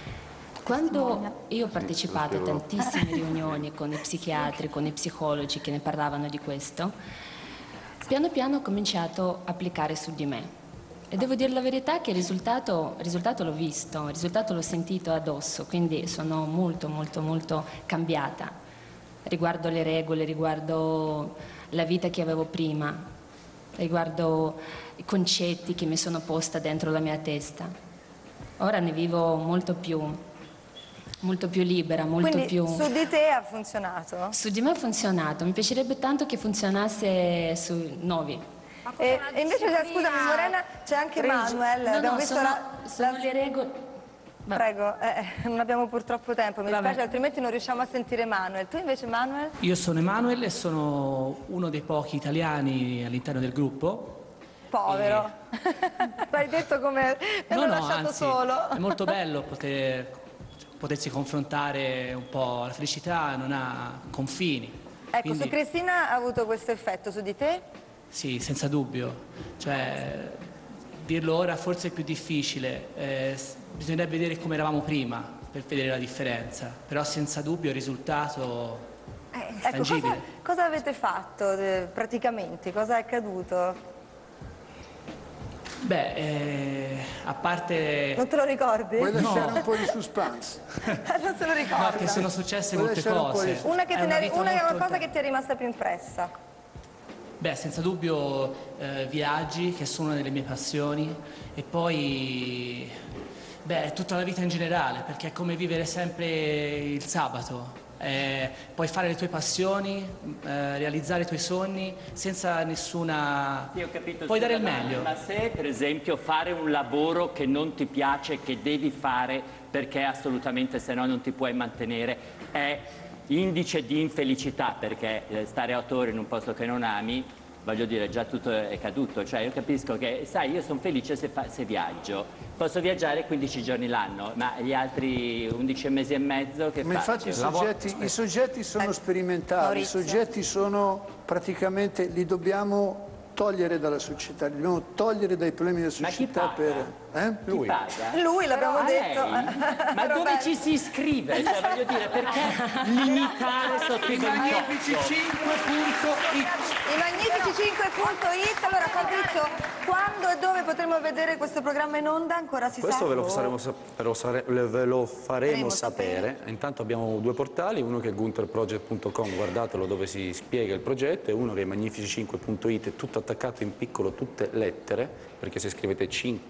[SPEAKER 6] Quando io ho partecipato a tantissime riunioni con i psichiatri, con i psicologi che ne parlavano di questo, piano piano ho cominciato a applicare su di me. E devo dire la verità che il risultato, il risultato l'ho visto, il risultato l'ho sentito addosso, quindi sono molto molto molto cambiata riguardo le regole, riguardo la vita che avevo prima, riguardo i concetti che mi sono posta dentro la mia testa. Ora ne vivo molto più, molto più libera, molto
[SPEAKER 1] Quindi
[SPEAKER 6] più...
[SPEAKER 1] su di te ha funzionato?
[SPEAKER 6] Su di me ha funzionato, mi piacerebbe tanto che funzionasse sui nuovi.
[SPEAKER 1] E, e invece, scusami Morena, c'è anche Manuel.
[SPEAKER 6] No,
[SPEAKER 1] abbiamo
[SPEAKER 6] no,
[SPEAKER 1] visto
[SPEAKER 6] sono,
[SPEAKER 1] la,
[SPEAKER 6] sono
[SPEAKER 1] la-
[SPEAKER 6] le regole...
[SPEAKER 1] Prego, eh, non abbiamo purtroppo tempo, mi
[SPEAKER 21] Vabbè.
[SPEAKER 1] spiace, altrimenti non riusciamo a sentire Manuel. Tu invece Manuel?
[SPEAKER 21] Io sono Emanuele e sono uno dei pochi italiani all'interno del gruppo.
[SPEAKER 1] Povero. L'hai detto come... Mi
[SPEAKER 21] No,
[SPEAKER 1] hanno
[SPEAKER 21] no,
[SPEAKER 1] lasciato
[SPEAKER 21] anzi,
[SPEAKER 1] solo.
[SPEAKER 21] è molto bello poter, potersi confrontare un po'. La felicità non ha confini.
[SPEAKER 1] Ecco,
[SPEAKER 21] Quindi,
[SPEAKER 1] su Cristina ha avuto questo effetto, su di te?
[SPEAKER 21] sì, senza dubbio. Cioè, dirlo ora forse è più difficile. Eh, s- bisognerebbe vedere come eravamo prima per vedere la differenza. Però senza dubbio il risultato è
[SPEAKER 1] Ecco, cosa,
[SPEAKER 21] tangibile.
[SPEAKER 1] cosa avete fatto eh, praticamente? Cosa è accaduto?
[SPEAKER 21] Beh, eh, a parte...
[SPEAKER 1] Non te lo ricordi?
[SPEAKER 26] Vuoi lasciare
[SPEAKER 21] No.
[SPEAKER 26] un po' di suspense?
[SPEAKER 1] non se lo
[SPEAKER 21] No,
[SPEAKER 1] ricorda.
[SPEAKER 21] che sono successe
[SPEAKER 26] Vuoi
[SPEAKER 21] molte
[SPEAKER 26] lasciare un po'
[SPEAKER 21] cose.
[SPEAKER 26] di-
[SPEAKER 1] Una che
[SPEAKER 21] È
[SPEAKER 1] te ne-
[SPEAKER 21] vita
[SPEAKER 1] una è
[SPEAKER 21] molto-
[SPEAKER 1] una cosa che ti è rimasta più impressa.
[SPEAKER 21] Beh, senza dubbio eh, viaggi, che sono una delle mie passioni, e poi, beh, tutta la vita in generale, perché è come vivere sempre il sabato. Eh, puoi fare le tue passioni, eh, realizzare i tuoi sogni senza nessuna...
[SPEAKER 5] Sì, ho capito,
[SPEAKER 21] Puoi dare il
[SPEAKER 5] scusa, ma-
[SPEAKER 21] meglio.
[SPEAKER 5] Ma se, per esempio, fare un lavoro che non ti piace, che devi fare perché assolutamente se no non ti puoi mantenere, è indice di infelicità, perché eh, stare otto ore in un posto che non ami, voglio dire, già tutto è caduto. Cioè, io capisco che, sai, io sono felice se, fa- se viaggio. Posso viaggiare quindici giorni l'anno, ma gli altri undici mesi e mezzo che
[SPEAKER 26] Ma
[SPEAKER 5] faccio?
[SPEAKER 26] infatti i soggetti, i soggetti sono sperimentali,
[SPEAKER 1] Maurizio.
[SPEAKER 26] i soggetti sono praticamente, li dobbiamo togliere dalla società, li dobbiamo togliere dai problemi della
[SPEAKER 5] Ma chi
[SPEAKER 26] società
[SPEAKER 5] paga?
[SPEAKER 26] per... Eh?
[SPEAKER 5] Chi paga?
[SPEAKER 1] Lui l'abbiamo
[SPEAKER 5] A
[SPEAKER 1] detto.
[SPEAKER 5] lei? Ma dove
[SPEAKER 1] Roberto.
[SPEAKER 5] ci si iscrive? Cioè, voglio dire, perché limitare sotto i
[SPEAKER 26] Magnifici
[SPEAKER 5] ventotto?
[SPEAKER 26] cinque punto it.
[SPEAKER 1] I magnifici cinque punto it. Allora Fabrizio, quando e dove potremo vedere questo programma in onda? Ancora si
[SPEAKER 4] Questo
[SPEAKER 1] sa?
[SPEAKER 4] ve lo, saremo sap- ve lo sare- ve lo faremo
[SPEAKER 1] Faremo
[SPEAKER 4] sapere. Intanto abbiamo due portali, uno che è gunterproject punto com, guardatelo, dove si spiega il progetto, e uno che è magnifici cinque punto it, è tutto attaccato in piccolo, tutte lettere, perché se scrivete cinque non andrete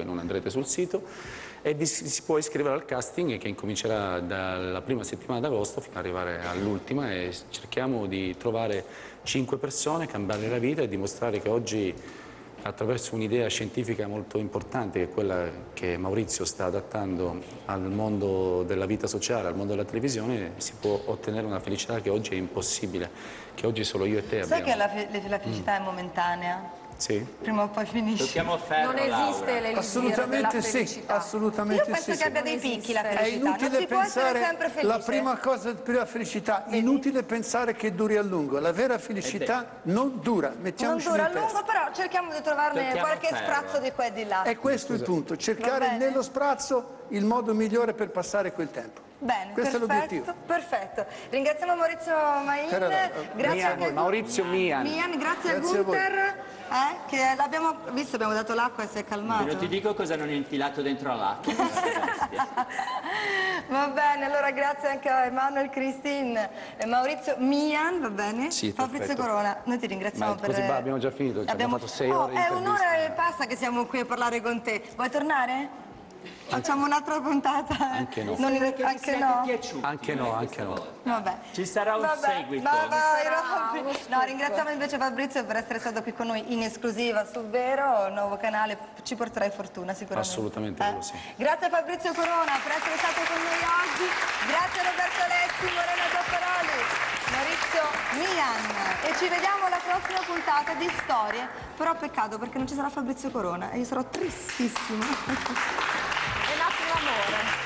[SPEAKER 4] sempre sul sito, e vi si si può iscrivere al casting che incomincerà dalla prima settimana d'agosto fino ad arrivare all'ultima, e cerchiamo di trovare cinque persone, cambiare la vita e dimostrare che oggi, attraverso un'idea scientifica molto importante, che è quella che Maurizio sta adattando al mondo della vita sociale, al mondo della televisione, si può ottenere una felicità che oggi è impossibile, che oggi solo io e te
[SPEAKER 1] Sai
[SPEAKER 4] abbiamo.
[SPEAKER 1] che la, fe- la felicità mm. è momentanea?
[SPEAKER 4] Sì.
[SPEAKER 1] Prima o poi finisce.
[SPEAKER 2] Non esiste l'elisir
[SPEAKER 26] Assolutamente
[SPEAKER 2] della
[SPEAKER 26] sì,
[SPEAKER 2] felicità.
[SPEAKER 26] assolutamente
[SPEAKER 1] Io penso
[SPEAKER 26] sì.
[SPEAKER 1] che abbia dei picchi la felicità.
[SPEAKER 26] È inutile
[SPEAKER 1] non si può essere
[SPEAKER 26] pensare,
[SPEAKER 1] sempre felice.
[SPEAKER 26] la prima cosa per la felicità, inutile pensare che duri a lungo. La vera felicità non dura, mettiamoci
[SPEAKER 1] Non dura
[SPEAKER 26] in
[SPEAKER 1] a
[SPEAKER 26] testa.
[SPEAKER 1] lungo, però cerchiamo di trovarne
[SPEAKER 26] Tocchiamo
[SPEAKER 1] qualche
[SPEAKER 26] ferro.
[SPEAKER 1] sprazzo di qua e di là.
[SPEAKER 26] È questo il punto, cercare nello sprazzo il modo migliore per passare quel tempo.
[SPEAKER 1] Bene,
[SPEAKER 26] Questo
[SPEAKER 1] perfetto,
[SPEAKER 26] è l'obiettivo.
[SPEAKER 1] Perfetto. Ringraziamo Maurizio Main,
[SPEAKER 26] Per allora,
[SPEAKER 1] grazie
[SPEAKER 26] Mian,
[SPEAKER 1] anche a
[SPEAKER 26] Maurizio Mian.
[SPEAKER 1] Mian, grazie,
[SPEAKER 26] Grazie
[SPEAKER 1] a
[SPEAKER 26] a voi.
[SPEAKER 1] Gunther, eh, che l'abbiamo visto, abbiamo dato l'acqua e si è calmato.
[SPEAKER 5] Non ti dico cosa non è infilato dentro all'acqua.
[SPEAKER 1] Va bene, allora grazie anche a Emanuel, Christine e Maurizio Mian, va bene?
[SPEAKER 4] Sì,
[SPEAKER 1] Fabrizio
[SPEAKER 4] perfetto.
[SPEAKER 1] Corona, noi ti ringraziamo
[SPEAKER 4] Ma
[SPEAKER 1] per...
[SPEAKER 4] così va, abbiamo già finito, ci abbiamo fatto sei
[SPEAKER 1] Oh,
[SPEAKER 4] ore di
[SPEAKER 1] è
[SPEAKER 4] intervista.
[SPEAKER 1] un'ora e passa che siamo qui a parlare con te. Vuoi tornare? Facciamo un'altra puntata?
[SPEAKER 4] Anche no.
[SPEAKER 1] Non in- anche no?
[SPEAKER 4] Anche no, anche no.
[SPEAKER 1] Vabbè.
[SPEAKER 5] Ci sarà un
[SPEAKER 1] Vabbè,
[SPEAKER 5] seguito.
[SPEAKER 1] ma vai,
[SPEAKER 2] sarà
[SPEAKER 1] Robby.
[SPEAKER 2] uno
[SPEAKER 1] No, ringraziamo invece Fabrizio per essere stato qui con noi in esclusiva su Vero, il nuovo canale, ci porterai fortuna sicuramente.
[SPEAKER 4] Assolutamente, quello sì.
[SPEAKER 1] Grazie a Fabrizio Corona per essere stato con noi oggi, grazie a Roberto Alessi, Morena Zaffaroli, Maurizio Mian, e ci vediamo alla prossima puntata di Storie, però peccato perché non ci sarà Fabrizio Corona e io sarò tristissima.
[SPEAKER 2] È nato l'amore.